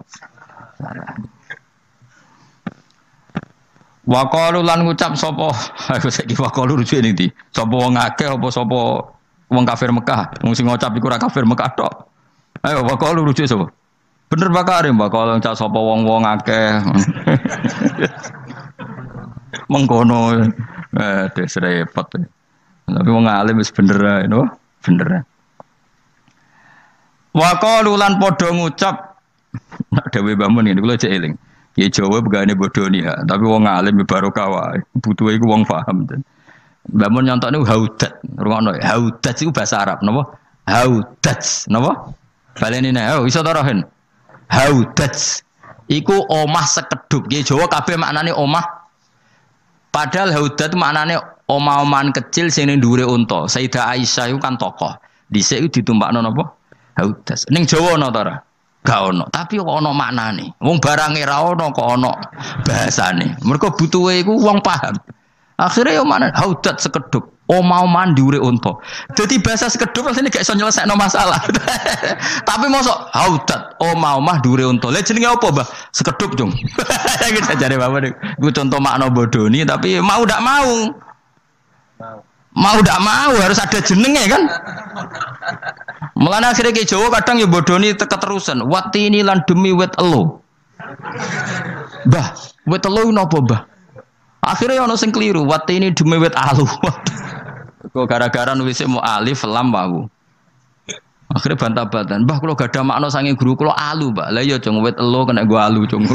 Wa qalu lan ngucap sapa? Aku saiki wa qalu rujuk ning ndi? Sapa wong akeh apa sapa wong kafir Mekah? Wong sing ngucap iku ora kafir Mekah tok. Ayo wa qalu rujuk sapa? Bener bakare mbak kalau ngucap sapa wong-wong akeh. Mengkono eh des repot. Tapi wong alim wis bener ae no, bener. Wa qalu lan padha ngucap nak dhewe bangun ngene kula cek eling. Ya Jawa begane bodoni ha, tapi wong alim barokah wae. Butuhe iku wong paham. Bangun nyontokne haudat, rungono haudat iku bahasa Arab napa? Haudat napa? Baleni nek oh iso ta rohen. Haudat iku omah sekedhup. Nggih Jawa kabeh maknane omah. Padahal haudat maknane omah-omahan kecil sing ning dhuwure unta. Sayyidah Aisyah iku kan tokoh. Dhisik iku ditumpakno napa? Haudas. Ning Jawa ana ta ora? Gak ono, tapi kok ono maknane. Wong barange ra ono kok ono bahasane. Mergo butuhe iku wong paham. Akhire yo mana haudat sekedhup. Omah-omahan dhuwure unta. Dadi bahasa sekedhup asline gak iso nyelesekno masalah. Tapi mosok haudat omah-omah dhuwure unta. Lah jenenge apa, Mbah? Sekedhup, Jung. Iki jare bapak iku contoh makna bodoni tapi mau ndak mau. Mau ndak mau harus ada jenenge kan? Mulane akhire ki Jawa kadang ya bodoni keterusan. Wati ini lan demi wit elo. Mbah, wit elo napa, Mbah? Akhirnya ono sing keliru. Wati ini demi wit alu. Kok gara-gara nulis mau alif lam wawu. Akhirnya bantah-bantahan. Mbah kula gadah makna sange guru kula alu, Mbak. Lah iya jong wit elo kena gua alu jong.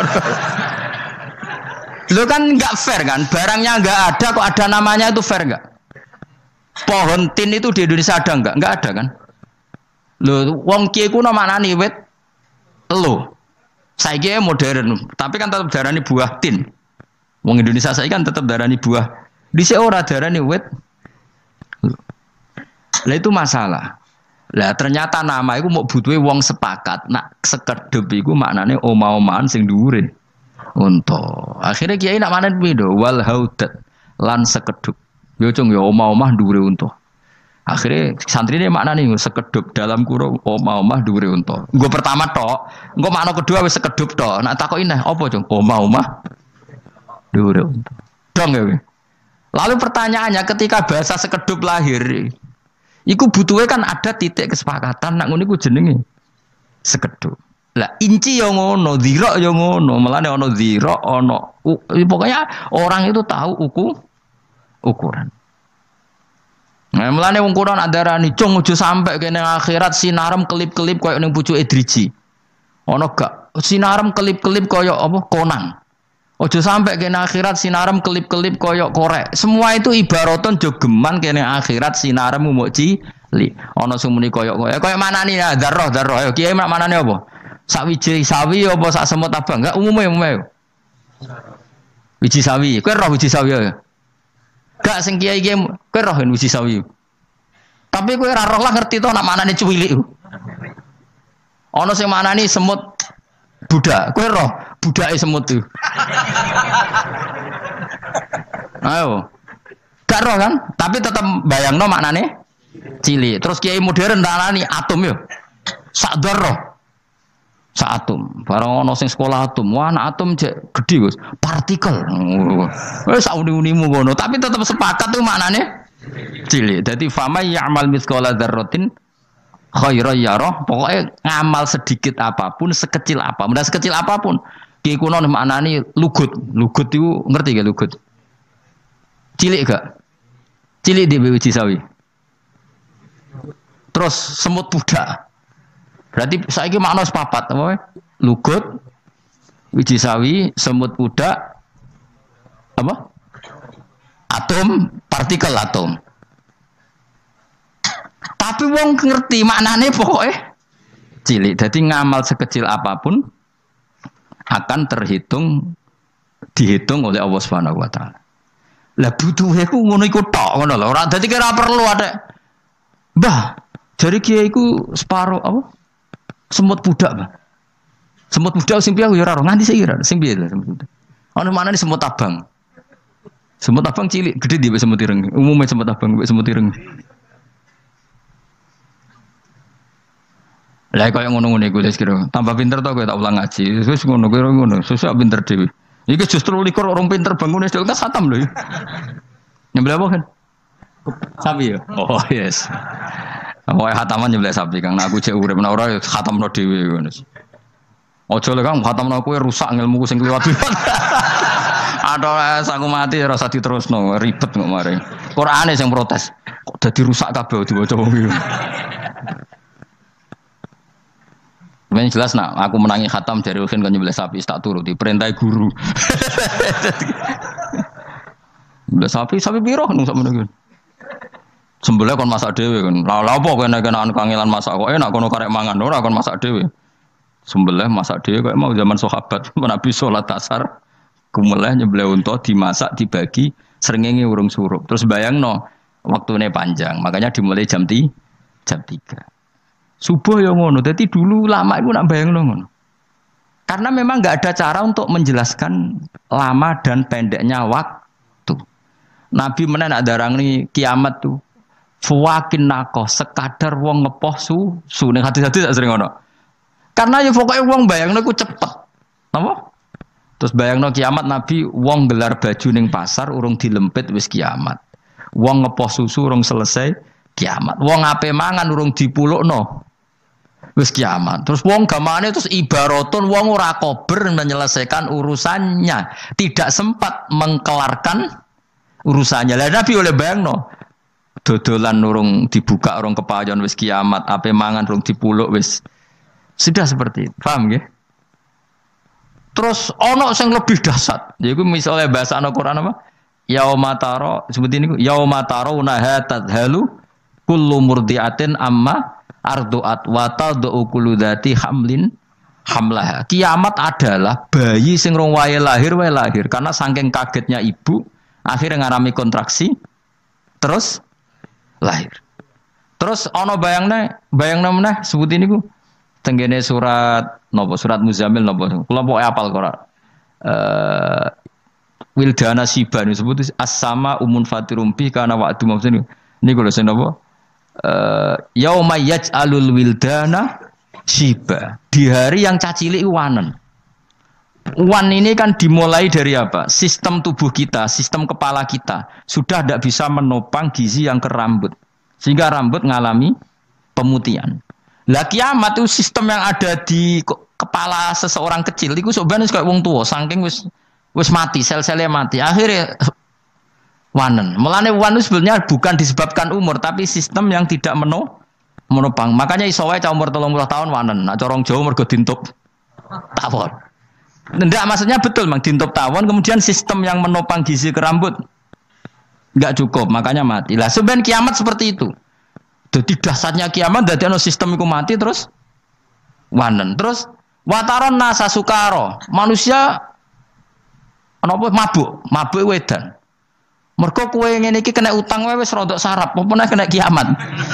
Lo kan enggak fair kan? Barangnya enggak ada kok ada namanya itu fair enggak? Pohon tin itu di Indonesia ada enggak? Enggak ada kan? Lho wong kiye ku maknane wit elo. Saiki modern, tapi kan tetap darani buah tin. Wong Indonesia saiki kan tetap darani buah. Dhisik ora darani wit. Lah itu masalah. Lah ternyata nama iku mau butuhe wong sepakat. Nak sekedhep iku maknane omah-omahan sing dhuwure. Unta. Akhirnya kiai nak manen pindho wal haudat lan sekedhep. Yo cung yo omah-omah dhuwure unta. Akhirnya santrine maknane sekedhep dalam kurung omah-omah dhuwure unta. Nggo pertama tok, engko makna kedua wis sekedhep tok. Nak takoki neh apa cung? Omah-omah dhuwure unta. Dong ya. Lalu pertanyaannya ketika bahasa sekedhep lahir, iku butuhe kan ada titik kesepakatan nak ngono iku jenenge sekedhep. Lah inci yo ngono, dhira yo ngono, melane ana dhira, ana pokoknya orang itu tahu uku ukuran. Nah, melane wong Quran andarani cung aja sampe kene akhirat sinarem kelip-kelip koyo ning pucuke driji. Ana gak sinarem kelip-kelip koyo apa konang. Aja sampe kene akhirat sinarem kelip-kelip koyo korek. Semua itu ibaraton jogeman kene akhirat sinarem muk cilik. Ana sing muni koyo koyo koyo manani ya dzarrah dzarrah. Ayo kiai mak manane apa? Sak wiji sawi apa sak semut abang? Enggak umume umume. Wiji sawi. Kowe roh wiji sawi ya? Gak sing kiai-kiai kowe roh wiji sawi. Tapi kowe ora roh lah ngerti to nak manane cuwilik. Ana sing manani semut budak. Kowe roh budake semut itu. Ayo. Gak roh kan? Tapi tetap bayangno maknane cilik. Terus kiai modern tak anani atom yo. Sak dzarrah. Sak atom. Barang ana sing sekolah atom. Wah, anak atom jek gedhi, Gus. Partikel. Wis sak uni-unimu ngono, tapi tetap sepakat tuh maknane cilik. Dadi fama ya'mal mithqala dzarratin khairan yarah, pokoknya ngamal sedikit apapun, sekecil apa, mudah sekecil apapun. Ki kuno maknane lugut. Lugut itu ngerti gak lugut? Cilik gak? Cilik di biji sawi. Terus semut budak. Berarti saiki makna sepapat apa? Lugut, biji sawi, semut budak, apa? Atom, partikel atom. Tapi wong ngerti maknane pokoknya cilik. Jadi ngamal sekecil apapun akan terhitung dihitung oleh Allah Subhanahu wa taala. Lah butuhe ku ngono iku tok ngono lho. Ora dadi kira perlu ada. Mbah, jare kiai iku separo apa? Semut budak, Mbah. Semut budak sing piye yo ora nganti saiki ora. Sing piye semut budak. Ono maknane semut abang. Semut abang cilik, gede di semut ireng. Umumnya semut abang, semut ireng. Lah kaya ngono-ngono iku wis kira. Tambah pinter to kowe tak ulang ngaji. Wis ngono kowe ngono, susah pinter dhewe. Iki justru likur orang pinter bangun wis tak khatam lho. Nyembelih apa kan? Sapi ya. Oh yes. Pokoke khataman nyembelih sapi Kang. Nah, aku cek urip nek ora khatamno dhewe ngono. Ojo lho Kang, khatamno kowe rusak ilmuku sing kliwat-kliwat. Ada aku mati rasa diterusno, ribet kok mare. Qur'ane sing protes. Kok dadi rusak kabeh diwaca wong iki. Men jelas nak aku menangi khatam dari Usin kan nyembelih sapi tak turuti perintah guru. Nyembelih sapi sapi piro nung sak meneh. Sembelih kon masak dhewe kan. Lah lha apa kene kenaan kangelan masak kok enak kono karek mangan ora kon masak dhewe. Sembelih masak dhewe kok mau zaman sahabat Nabi salat asar kumeleh nyembelih unta dimasak dibagi srengenge urung surup. Terus bayangno waktune panjang makanya dimulai jam tiga. Jam tiga. Subuh yang ngono, jadi dulu lama itu nak bayang ngono. Karena memang nggak ada cara untuk menjelaskan lama dan pendeknya waktu. Nabi mana nak darang nih kiamat tuh, fuakin nako sekadar wong ngepoh su, su nih hati-hati tak sering ngono. Karena ya pokoknya wong bayang ku cepet, apa? Terus bayang no kiamat Nabi wong gelar baju ning pasar urung dilempit wis kiamat. Wong ngepoh susu urung selesai kiamat. Wong ape mangan urung dipulukno. Wis kiamat. Terus wong gamane terus ibaratun wong ora kober menyelesaikan urusannya, tidak sempat mengkelarkan urusannya. Lah Nabi oleh bayangno. Dodolan urung dibuka urung kepayon wis kiamat, ape mangan urung dipuluk wis. Sudah seperti itu. Paham nggih? Terus ono sing lebih dahsyat. Yaiku misalnya bahasa Al-Qur'an apa? Yaumataro seperti ini yaumataro naha tadhalu kullu murdiatin amma arduat wa tad'u kullu dzati hamlin hamlaha. Kiamat adalah bayi sing rong wae lahir wae lahir karena saking kagetnya ibu akhirnya ngalami kontraksi terus lahir. Terus ana bayangne bayangna meneh sebut ini ku tenggene surat napa surat Muzammil napa kula pokoke apal Quran. Eh Wildana Siban disebut as-sama umun fatirum bi kana wa'du maksudnya niku lho sing napa Uh, yauma yaj'alul wildana shiba. Di hari yang cacilik wanen. Wan ini kan dimulai dari apa? Sistem tubuh kita, sistem kepala kita sudah tidak bisa menopang gizi yang ke rambut, sehingga rambut mengalami pemutihan. Lah kiamat itu sistem yang ada di kepala seseorang kecil itu sebenarnya kayak wong tua, saking wis wis mati, sel-selnya mati. Akhirnya wanen. Mulane wan itu sebenarnya bukan disebabkan umur, tapi sistem yang tidak meno menopang. Makanya iso wae cah umur telung puluh tahun wanen. Nak corong Jawa mergo dintup tawon. Ndak maksudnya betul Mang dintup tawon kemudian sistem yang menopang gizi ke rambut enggak cukup, makanya mati. Lah sebenarnya kiamat seperti itu. Jadi dahsyatnya kiamat dadi ana sistem iku mati terus wanen. Terus wataron nasa sukaro. Manusia napa mabuk, mabuk wedan. Mergo kowe ngene iki kena utang wae wis rodok sarap, apa meneh kena kiamat.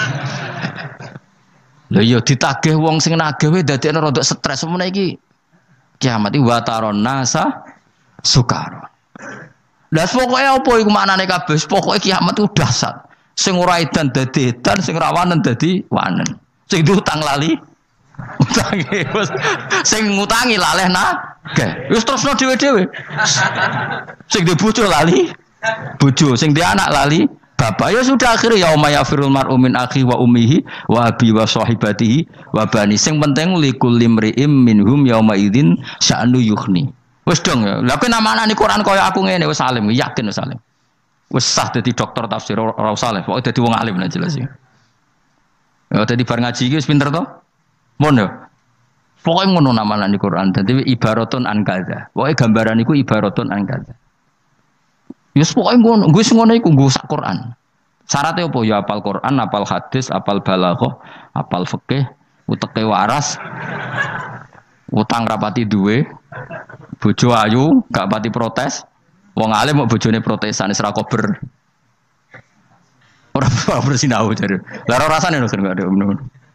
Lha iya ditagih wong sing nagih wae dadekne rodok stres, apa meneh iki kiamat iki wataron nasa sukaro. Lah pokoke apa iku maknane kabeh? Pokoke kiamat itu dahsyat. Sing ora edan dadi edan, sing rawanen dadi wanen. Sing diutang lali utangi sing ngutangi laleh nagih. Wis terusno dhewe-dhewe. Sing di bojo lali bojo, sing di anak lali bapak ya sudah akhir ya umaya firul mar'u min akhi wa ummihi wa abi wa sahibatihi wa bani. Sing penting likul limri'im minhum yauma idzin sya'nu yukhni. Wis dong ya. Lah kowe namanani Quran kaya aku ngene wis alim, yakin wis alim. Wis sah dadi dokter tafsir ora usah alim, pokoke dadi wong alim lah jelas ya. Ya dadi bar ngaji iki wis pinter to? Mon ya. Pokoke ngono namanani Quran dadi ibaratun an kadza. Pokoke gambaran iku ibaratun an kadza. Ya pokoke ngono, wis ngono iku nggo sak Quran. Syaratnya apa? Ya apal Quran, apal hadis, apal balaghah, apal fikih, uteke waras. Utang rapati duwe. Bojo ayu, gak pati protes. Wong alim mau bojone protesan wis ra kober. Ora bersinau jare. Lah ora rasane lho kan gak ada ngono.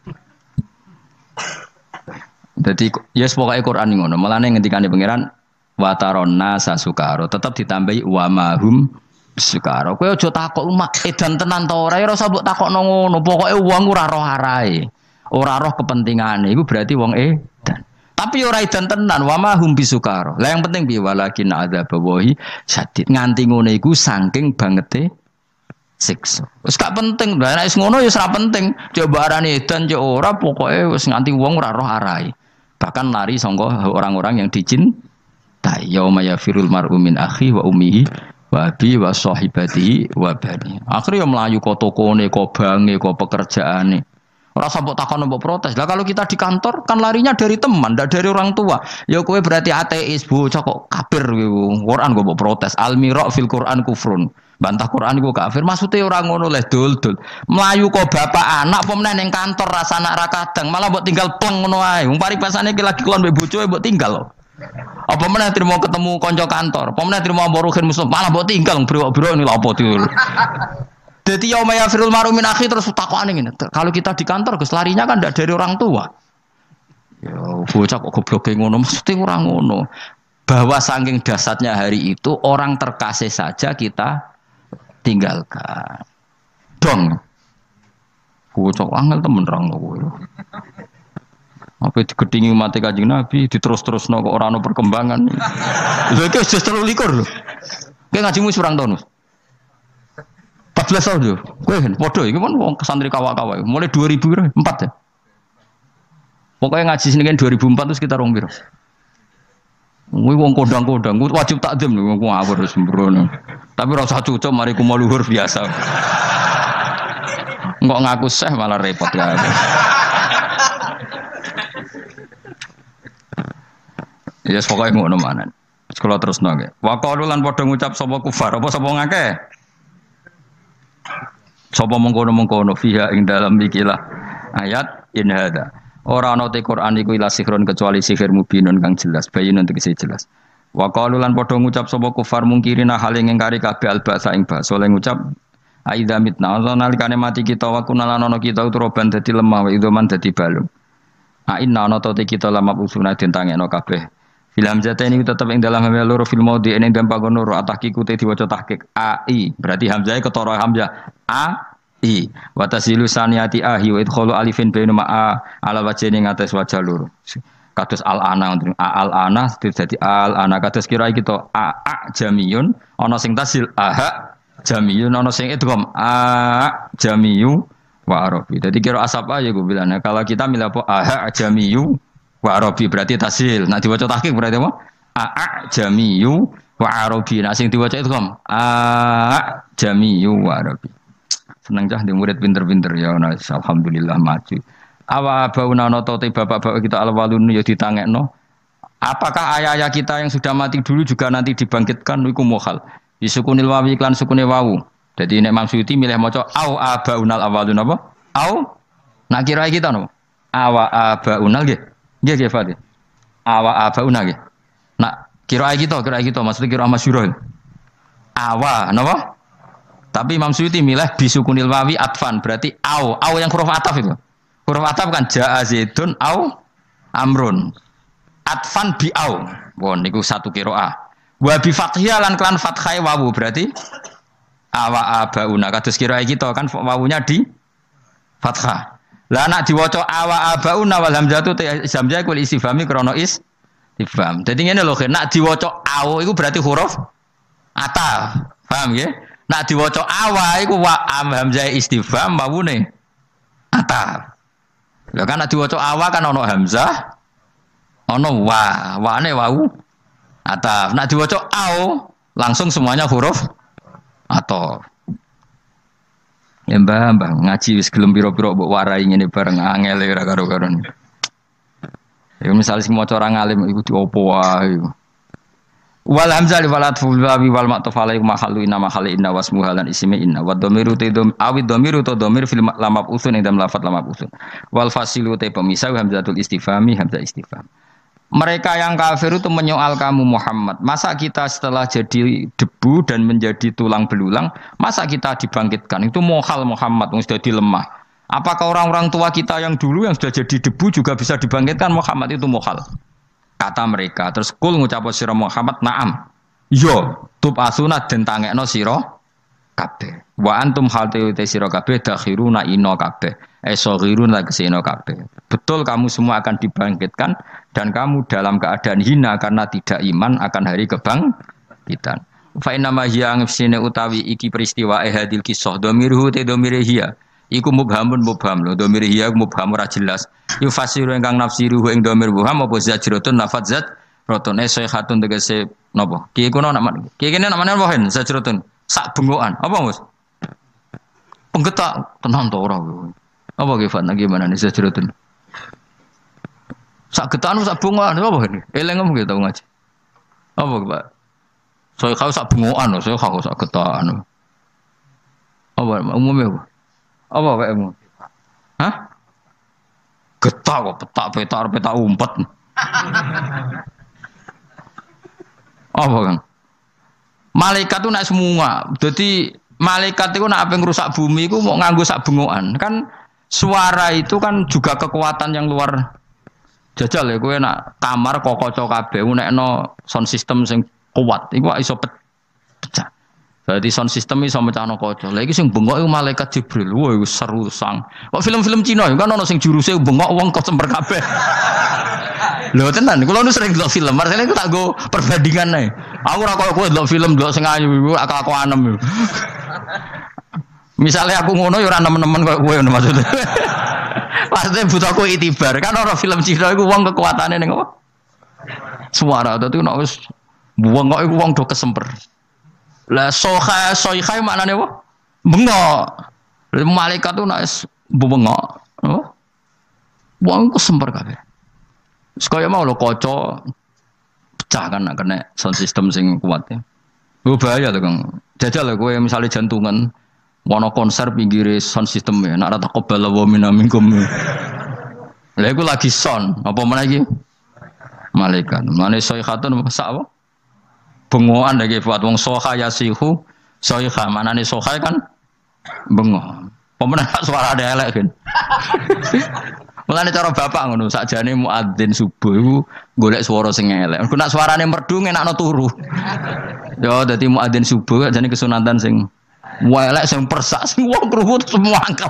Dadi ya pokoke Quran ngono. Mulane ngendikane pangeran wa taronna sasukaro tetep ditambahi wa mahum sukaro. Kowe aja takok umak edan tenan ta ora ora usah mbok takokno ngono. Pokoke wong ora roh arahe. Ora roh kepentingane iku berarti wong edan. Tapi ora edan tenan wa mahum bisukaro. Lah yang penting piye walakin adzabawahi syadid nganti ngono iku saking bangete siksa. Wis gak penting, lah nek wis ngono ya ora penting. Coba arane edan cek ora pokoke wis nganti wong ora roh arahe. Bahkan lari sangka orang-orang yang dicintai. Yauma yafirul mar'u min akhi wa ummihi wa abi wa sahibatihi wa bani. Akhire ya mlayu kok tokone, kok bange, kok pekerjaane. Ora sampe takon mbok protes. Lah kalau kita di kantor kan larinya dari teman, ndak dari orang tua. Ya kowe berarti ateis, bocah kok kafir kowe. Quran kok mbok protes. Al-mira' fil Quran kufrun. Bantah Quran iku kafir. Maksudnya ora ngono leh dul-dul. Melayu kok bapak anak apa meneh ning kantor rasa anak ra kadang, malah mbok tinggal pleng ngono ae. Wong paripasane iki lagi kelon mbek bojoe mbok tinggal. Apa meneh trimo ketemu kanca kantor, apa meneh trimo amboruhin musuh, malah mbok tinggal brok-brok ini lha apa dul. Dadi yauma yafirul mar'u min akhi terus takokane ngene. Kalau kita di kantor Gus larinya kan ndak dari orang tua. Ya bocah kok gobloke ngono mesti ora ngono. Bahwa saking dasarnya hari itu orang terkasih saja kita tinggalkan. Dong. Bocah angel temen rang kowe. Apa digedingi mati Kanjeng Nabi diterus-terusno kok ora ono perkembangan. Lha iki wis telu likur lho. Kowe ngajimu surang tahun. empat belas tahun yo. Kowe kan padha iki kan wong santri kawak-kawak. Mulai dua ribu empat ya. Pokoknya ngaji sini kan dua ribu empat itu sekitar rong piro. Kuwi wong kodang-kodang wajib takdim lho wong ngawur sembrono. Tapi ora usah cucuk mari kumo luhur biasa. Enggak ngaku seh malah repot ya. Ya pokoknya ngono manan. Sekolah terus nggih. Wa qalu lan padha ngucap sapa kufar apa sapa ngakeh. Sapa mengkono-mengkono fiha ing dalam ikilah ayat in hada. Ora ana te Quran iku ila sihrun kecuali sihir mubinun kang jelas, bayinun tegese jelas. Wa qalu lan padha ngucap sapa kufar mungkirina hal ing ngingkari kabeh albasa ing basa oleh ngucap aidza mitna nalikane mati kita wa kunalan ana kita utroban dadi lemah wa idoman dadi balung. A inna ana te kita lama usuna den tangekno kabeh. Film jata ini tetap ing dalam hamzah loro fil maudi ing dalam panggon loro atahqiq te diwaca tahqiq a i berarti hamzah ketara hamzah a i wa tasilu saniyati ahi wa idkhalu alifin baina ma a ala wajhi ngates wajah loro kados al ana a al ana dadi al ana kados kira kita a a jamiyun ana sing tasil aha jamiyun ana sing idgham a jamiyu wa arabi dadi kira asap aja gue bilang kalau kita milih apa aha jamiyu wa arabi berarti tasil. Nah diwaca tahqiq berarti apa? A jamiyu wa arabi. Nah sing diwaca itu kom a jamiyu wa arabi. Seneng cah di murid pinter-pinter ya nah, alhamdulillah maju. Awa bauna ana te bapak-bapak kita alwalun ya ditangekno. Apakah ayah-ayah kita yang sudah mati dulu juga nanti dibangkitkan iku mukhal. Disukunil wawi iklan sukune wawu. Jadi nek Imam Suyuti milih maca au abaunal awalun apa? Au nak kira kita no. Awa abaunal nggih. Nggih nggih Fadil. Awa abauna nggih. Nak kira kita, kira kita maksudnya kira masyhur. Awa napa? Tapi Imam Suyuti milih bisukunil wawi atfan berarti au, au yang huruf ataf itu. Huruf ataf kan jaa zaidun au amrun. Atfan bi au. Wah niku satu qiraah. Wa bi fathiyah lan klan fathai wawu berarti awa abauna kados kira kita kan wawunya di fathah. Lah nak diwaca awa abauna wal hamzatu hamzah kul istifhami krana is istifham. Dadi ngene lho, nak diwaca au iku berarti huruf ataf. Paham nggih? Nak diwaca awa iku wa am hamzah istifham mawune ataf. Lah kan nak diwaca awa kan ana hamzah, ana wa, wane wau ataf. Nak diwaca au langsung semuanya huruf ataf. Ya mbah, mbah ngaji wis gelem pira-pira mbok warai ngene bareng angel ora karo-karon. Ya misal sing maca ora ngalim iku diopo wae. Wal hamzah li walat ful babi wal ma'tuf alaihi mahallu inna mahali inna wasmu halan ismi inna wa dhamiru tidum awi dhamiru to dhamir fil lamab usun ing dalam lafat lamab usun. Wal fasilu te pemisah hamzatul istifhami hamzah istifham. Mereka yang kafir itu menyoal kamu Muhammad. Masa kita setelah jadi debu dan menjadi tulang belulang, masa kita dibangkitkan? Itu mohal Muhammad yang sudah dilemah. Apakah orang-orang tua kita yang dulu yang sudah jadi debu juga bisa dibangkitkan? Muhammad itu mohal. Kata mereka. Terus kul ngucap sira Muhammad, naam. Yo, tub asunat den tangekno sira kabeh. Wa antum hal te sira kabeh dakhiruna ino kabeh. Esoghirun la keseno kabeh. Betul kamu semua akan dibangkitkan dan kamu dalam keadaan hina karena tidak iman akan hari kebangkitan. Fa inna ma hiya ngfsine utawi iki peristiwa hadil kisah dhamiruhu te dhamire hiya. Iku mubhamun mubham lho dhamir hiya mubham ora jelas. Yu fasiru ingkang nafsiruhu ing dhamir mubham apa zajratun nafat zat rotun esaihatun tegese napa? Ki kuno nama. Ki kene namane apa hen? Zajratun. Sak bengokan. Apa Mus? Penggetak tenan to ora. Apa Gifat? Gimana nih zajratun? Sak getan sak bengokan apa ini? Eleng ngomong gitu ngaji. Apa Pak? Saya kau sak bengokan, saya kau sak getan. Apa umumnya apa? Apa kayakmu? Hah? Getah kok petak petak petak umpet. Apa kan? Malaikat itu nak semua. Jadi malaikat itu nak apa ngerusak bumi itu mau nganggo sak bengokan. Kan suara itu kan juga kekuatan yang luar. Jajal ya, kowe nak kamar kok kaca kabeh nekno sound system sing kuat, iku iso pecah. Jadi sound system iso mecahno kaca. Lah iki sing bengok iku malaikat Jibril. Wah, iku seru sang. Kok film-film Cina kan ono sing juruse bengok wong kesemper kabeh. Lho tenan, kula nu sering delok film, marsane iku tak go perbandingan ae. Aku ora koyo kowe delok film delok sing ayu iku aku anem. Misalnya aku ngono ya ora nemen-nemen koyo kowe ngono maksudnya. Maksudnya butuh aku itibar. Kan orang film Cina itu uang kekuatannya nih apa? Suara itu nak wis buang kok itu uang do kesemper. Lah soha soikai mana nih apa? Bengok. Malaikat itu nak bengok. Oh? Uang kesemper kabeh. Sekaya mau lo koco pecah kan nak kena sound system sing kuat ya. Gue bahaya tuh Kang. Jajal lah gue misalnya jantungan. Wono konser pinggir sound system ya, nak rata kobal wa minamikum. Lah iku lagi sound, apa mana lagi? Malaikat. Mane soihatun sak apa? Bengokan lagi buat wong soha yasihu, soiha manane soha kan bengok. Pemenang suara ada elek kan. Mulane cara bapak ngono, sakjane muadzin subuh iku golek swara sing elek. Engko nak suarane merdu ngenakno turu. Yo dadi muadzin subuh jane kesunatan sing welek sing persak sing wong krungu terus muangkel.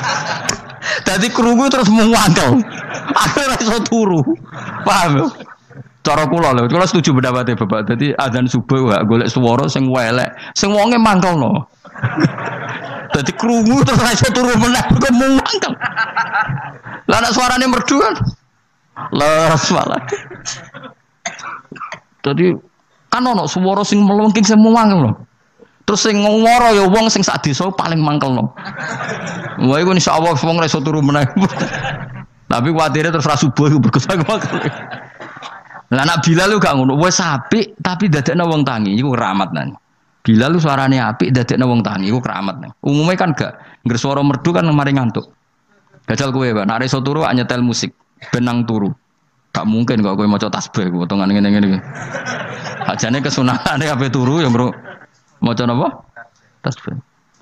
Dadi krungu terus muangkel. Akhire iso turu. Paham? Cara kula lho, kula setuju pendapatnya Bapak. Dadi adzan subuh gak golek swara sing welek, sing wonge mangkelno. Dadi krungu terus iso turu meneh kok muangkel. Lah nek suarane merdu kan. Les malah. Dadi kan ono swara sing melengking sing muangkel lho. Terus sing ngwara ya wong sing sak desa paling mangkelno. Wah iku insyaallah wong ora iso turu meneh. Tapi kuwatire terus ra subuh iku berkesan mangkel. Lah anak Bilal lu gak ngono, wis apik tapi dadekno wong tangi iku keramat nang. Bilal lu suarane apik dadekno wong tangi iku keramat nang. Umume kan gak ngger swara merdu kan mari ngantuk. Gajal kowe, Pak, nek iso turu nyetel musik benang turu. Gak mungkin kok kowe maca tasbih potongan ngene-ngene iki. Ajane kesunahane ape turu ya, Bro. Maca napa? Tasbih.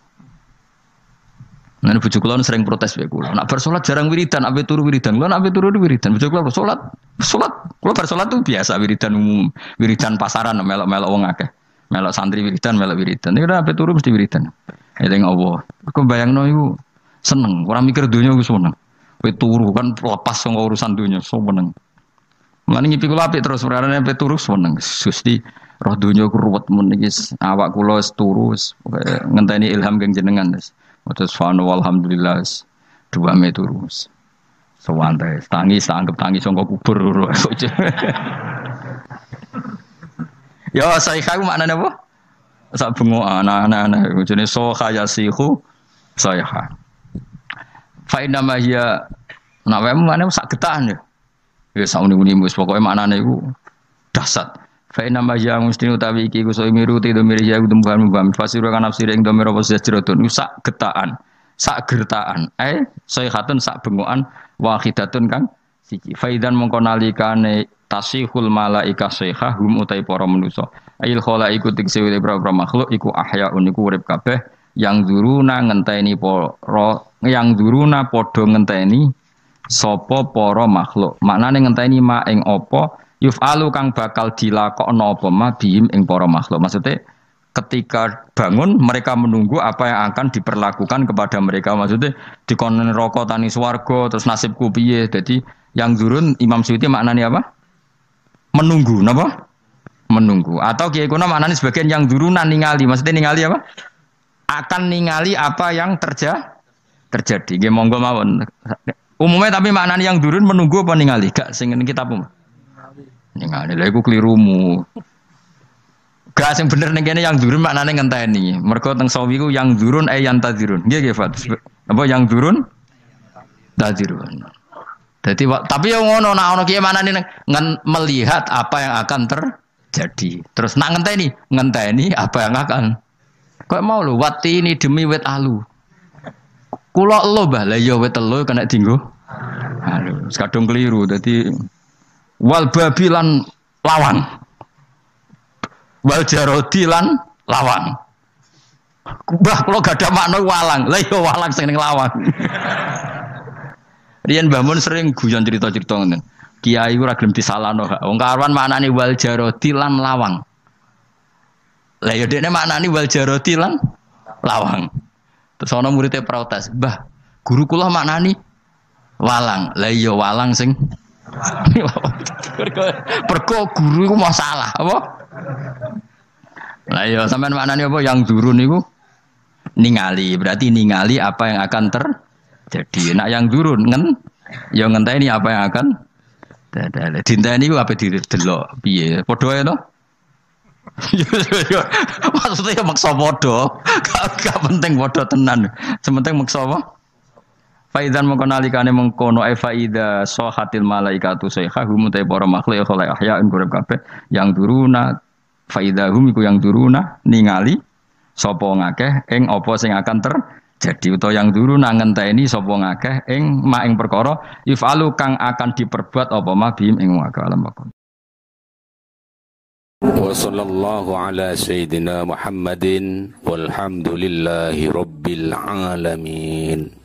Nah, bojo kula sering protes wae kula. Nek bar salat jarang wiridan, ape turu wiridan. Kula nek ape turu wiridan. Bojo kula salat, salat. Kula bar salat tuh biasa wiridan umum, wiridan pasaran melok-melok wong akeh. Melok santri wiridan, melok wiridan. Nek ape turu mesti wiridan. Eling Allah. Kok bayangno iku seneng, ora mikir donya iku seneng. Kowe turu kan lepas saka urusan donya, seneng. Mulane ngipi kula apik terus perkara ape turu seneng. Gusti roh dunya ku ruwet mun iki awak kula wis turu ngenteni ilham keng jenengan wis. Terus fa alhamdulillah dua me turu. Sewantai, tangis, anggap tangis sangka kubur. Ya saya kau maknane apa? Sak bengo anak-anak jenenge soha yasihu sayha. Fa inna ma hiya nak wae maknane sak getahan ya. Ya sauni-uni wis pokoke maknane iku dasar. Fa inna ma hiya mustinu utawi iki ku so miru ti domiri ya tumbuhan mbam fasiru kan nafsire ing domir apa sejrodun sak getahan. Sak gertaan, eh sayhatun sak bengokan wahidatun kang siji. Faidan mongko nalikane tasihul malaika sayhah hum utai para manusa. Ail khalaiku tikse para makhluk iku ahyaun iku urip kabeh yang duruna ngenteni para yang duruna padha ngenteni sapa para makhluk. Maknane ngenteni ma ing apa yufalu kang bakal dilakokno apa ma bihim ing para makhluk. Maksudnya ketika bangun mereka menunggu apa yang akan diperlakukan kepada mereka, maksudnya dikonen rokok tani swarga terus nasibku piye. Jadi yang zurun Imam Suyuti maknanya apa? Menunggu, napa? Menunggu. Atau kiai kuna maknanya sebagian yang zurunan ningali, maksudnya ningali apa? Akan ningali apa yang terja terjadi. Nggih monggo mawon. Umumnya tapi maknanya yang zurun menunggu apa ningali? Gak sing kita pun. Ningali. Lha iku klirumu. Gak sing bener ning kene yang durun maknane ngenteni. Mergo teng sawi ku yang durun eh yang tadzirun. Nggih nggih Fat. Apa yang durun? Tadzirun. Dadi tapi yo ngono nek ana kiye manane melihat apa yang akan terjadi. Terus nak ngenteni, ngenteni apa yang akan. Kok mau lho wati ini demi wit alu. Kula elo bah la ya wit elo kena dienggo. Aduh, kadung keliru. Dadi wal babilan lawang. Wal jarodi lan lawang. Mbah kula gak ada makna walang. Lah iya walang sing ning lawang. Riyen Mbah Mun sering guyon cerita-cerita ngoten. Kiai ora gelem disalahno. Wong karwan maknane wal jarodi lan lawang. Lah ya dekne maknane wal jarodi lan lawang. Terus ana muridé protes, "Mbah, guru kula maknani walang." Lah iya walang sing perko guru iku masalah, apa? Lah ya sampean maknane apa yang durun niku ningali, berarti ningali apa yang akan terjadi. Nak yang durun ngen ya ngenteni apa yang akan terjadi. Dinteni ku ape didelok piye? Padha ae to? Yo maksudnya maksa padha. Gak penting padha tenan. Sementing maksa apa? Faizan mengko nalikane mengkono e faida sahatil malaikatu sayhahum ta para makhluk ya khala ahya'un kurep kabeh yang duruna faidahum iku yang duruna ningali sapa ngakeh ing apa sing akan terjadi utawa yang duruna ngenteni sapa ngakeh ing mak ing perkara ifalu kang akan diperbuat apa ma bihim ing ngakeh alam bakon. Wa sallallahu ala sayyidina Muhammadin walhamdulillahi rabbil alamin.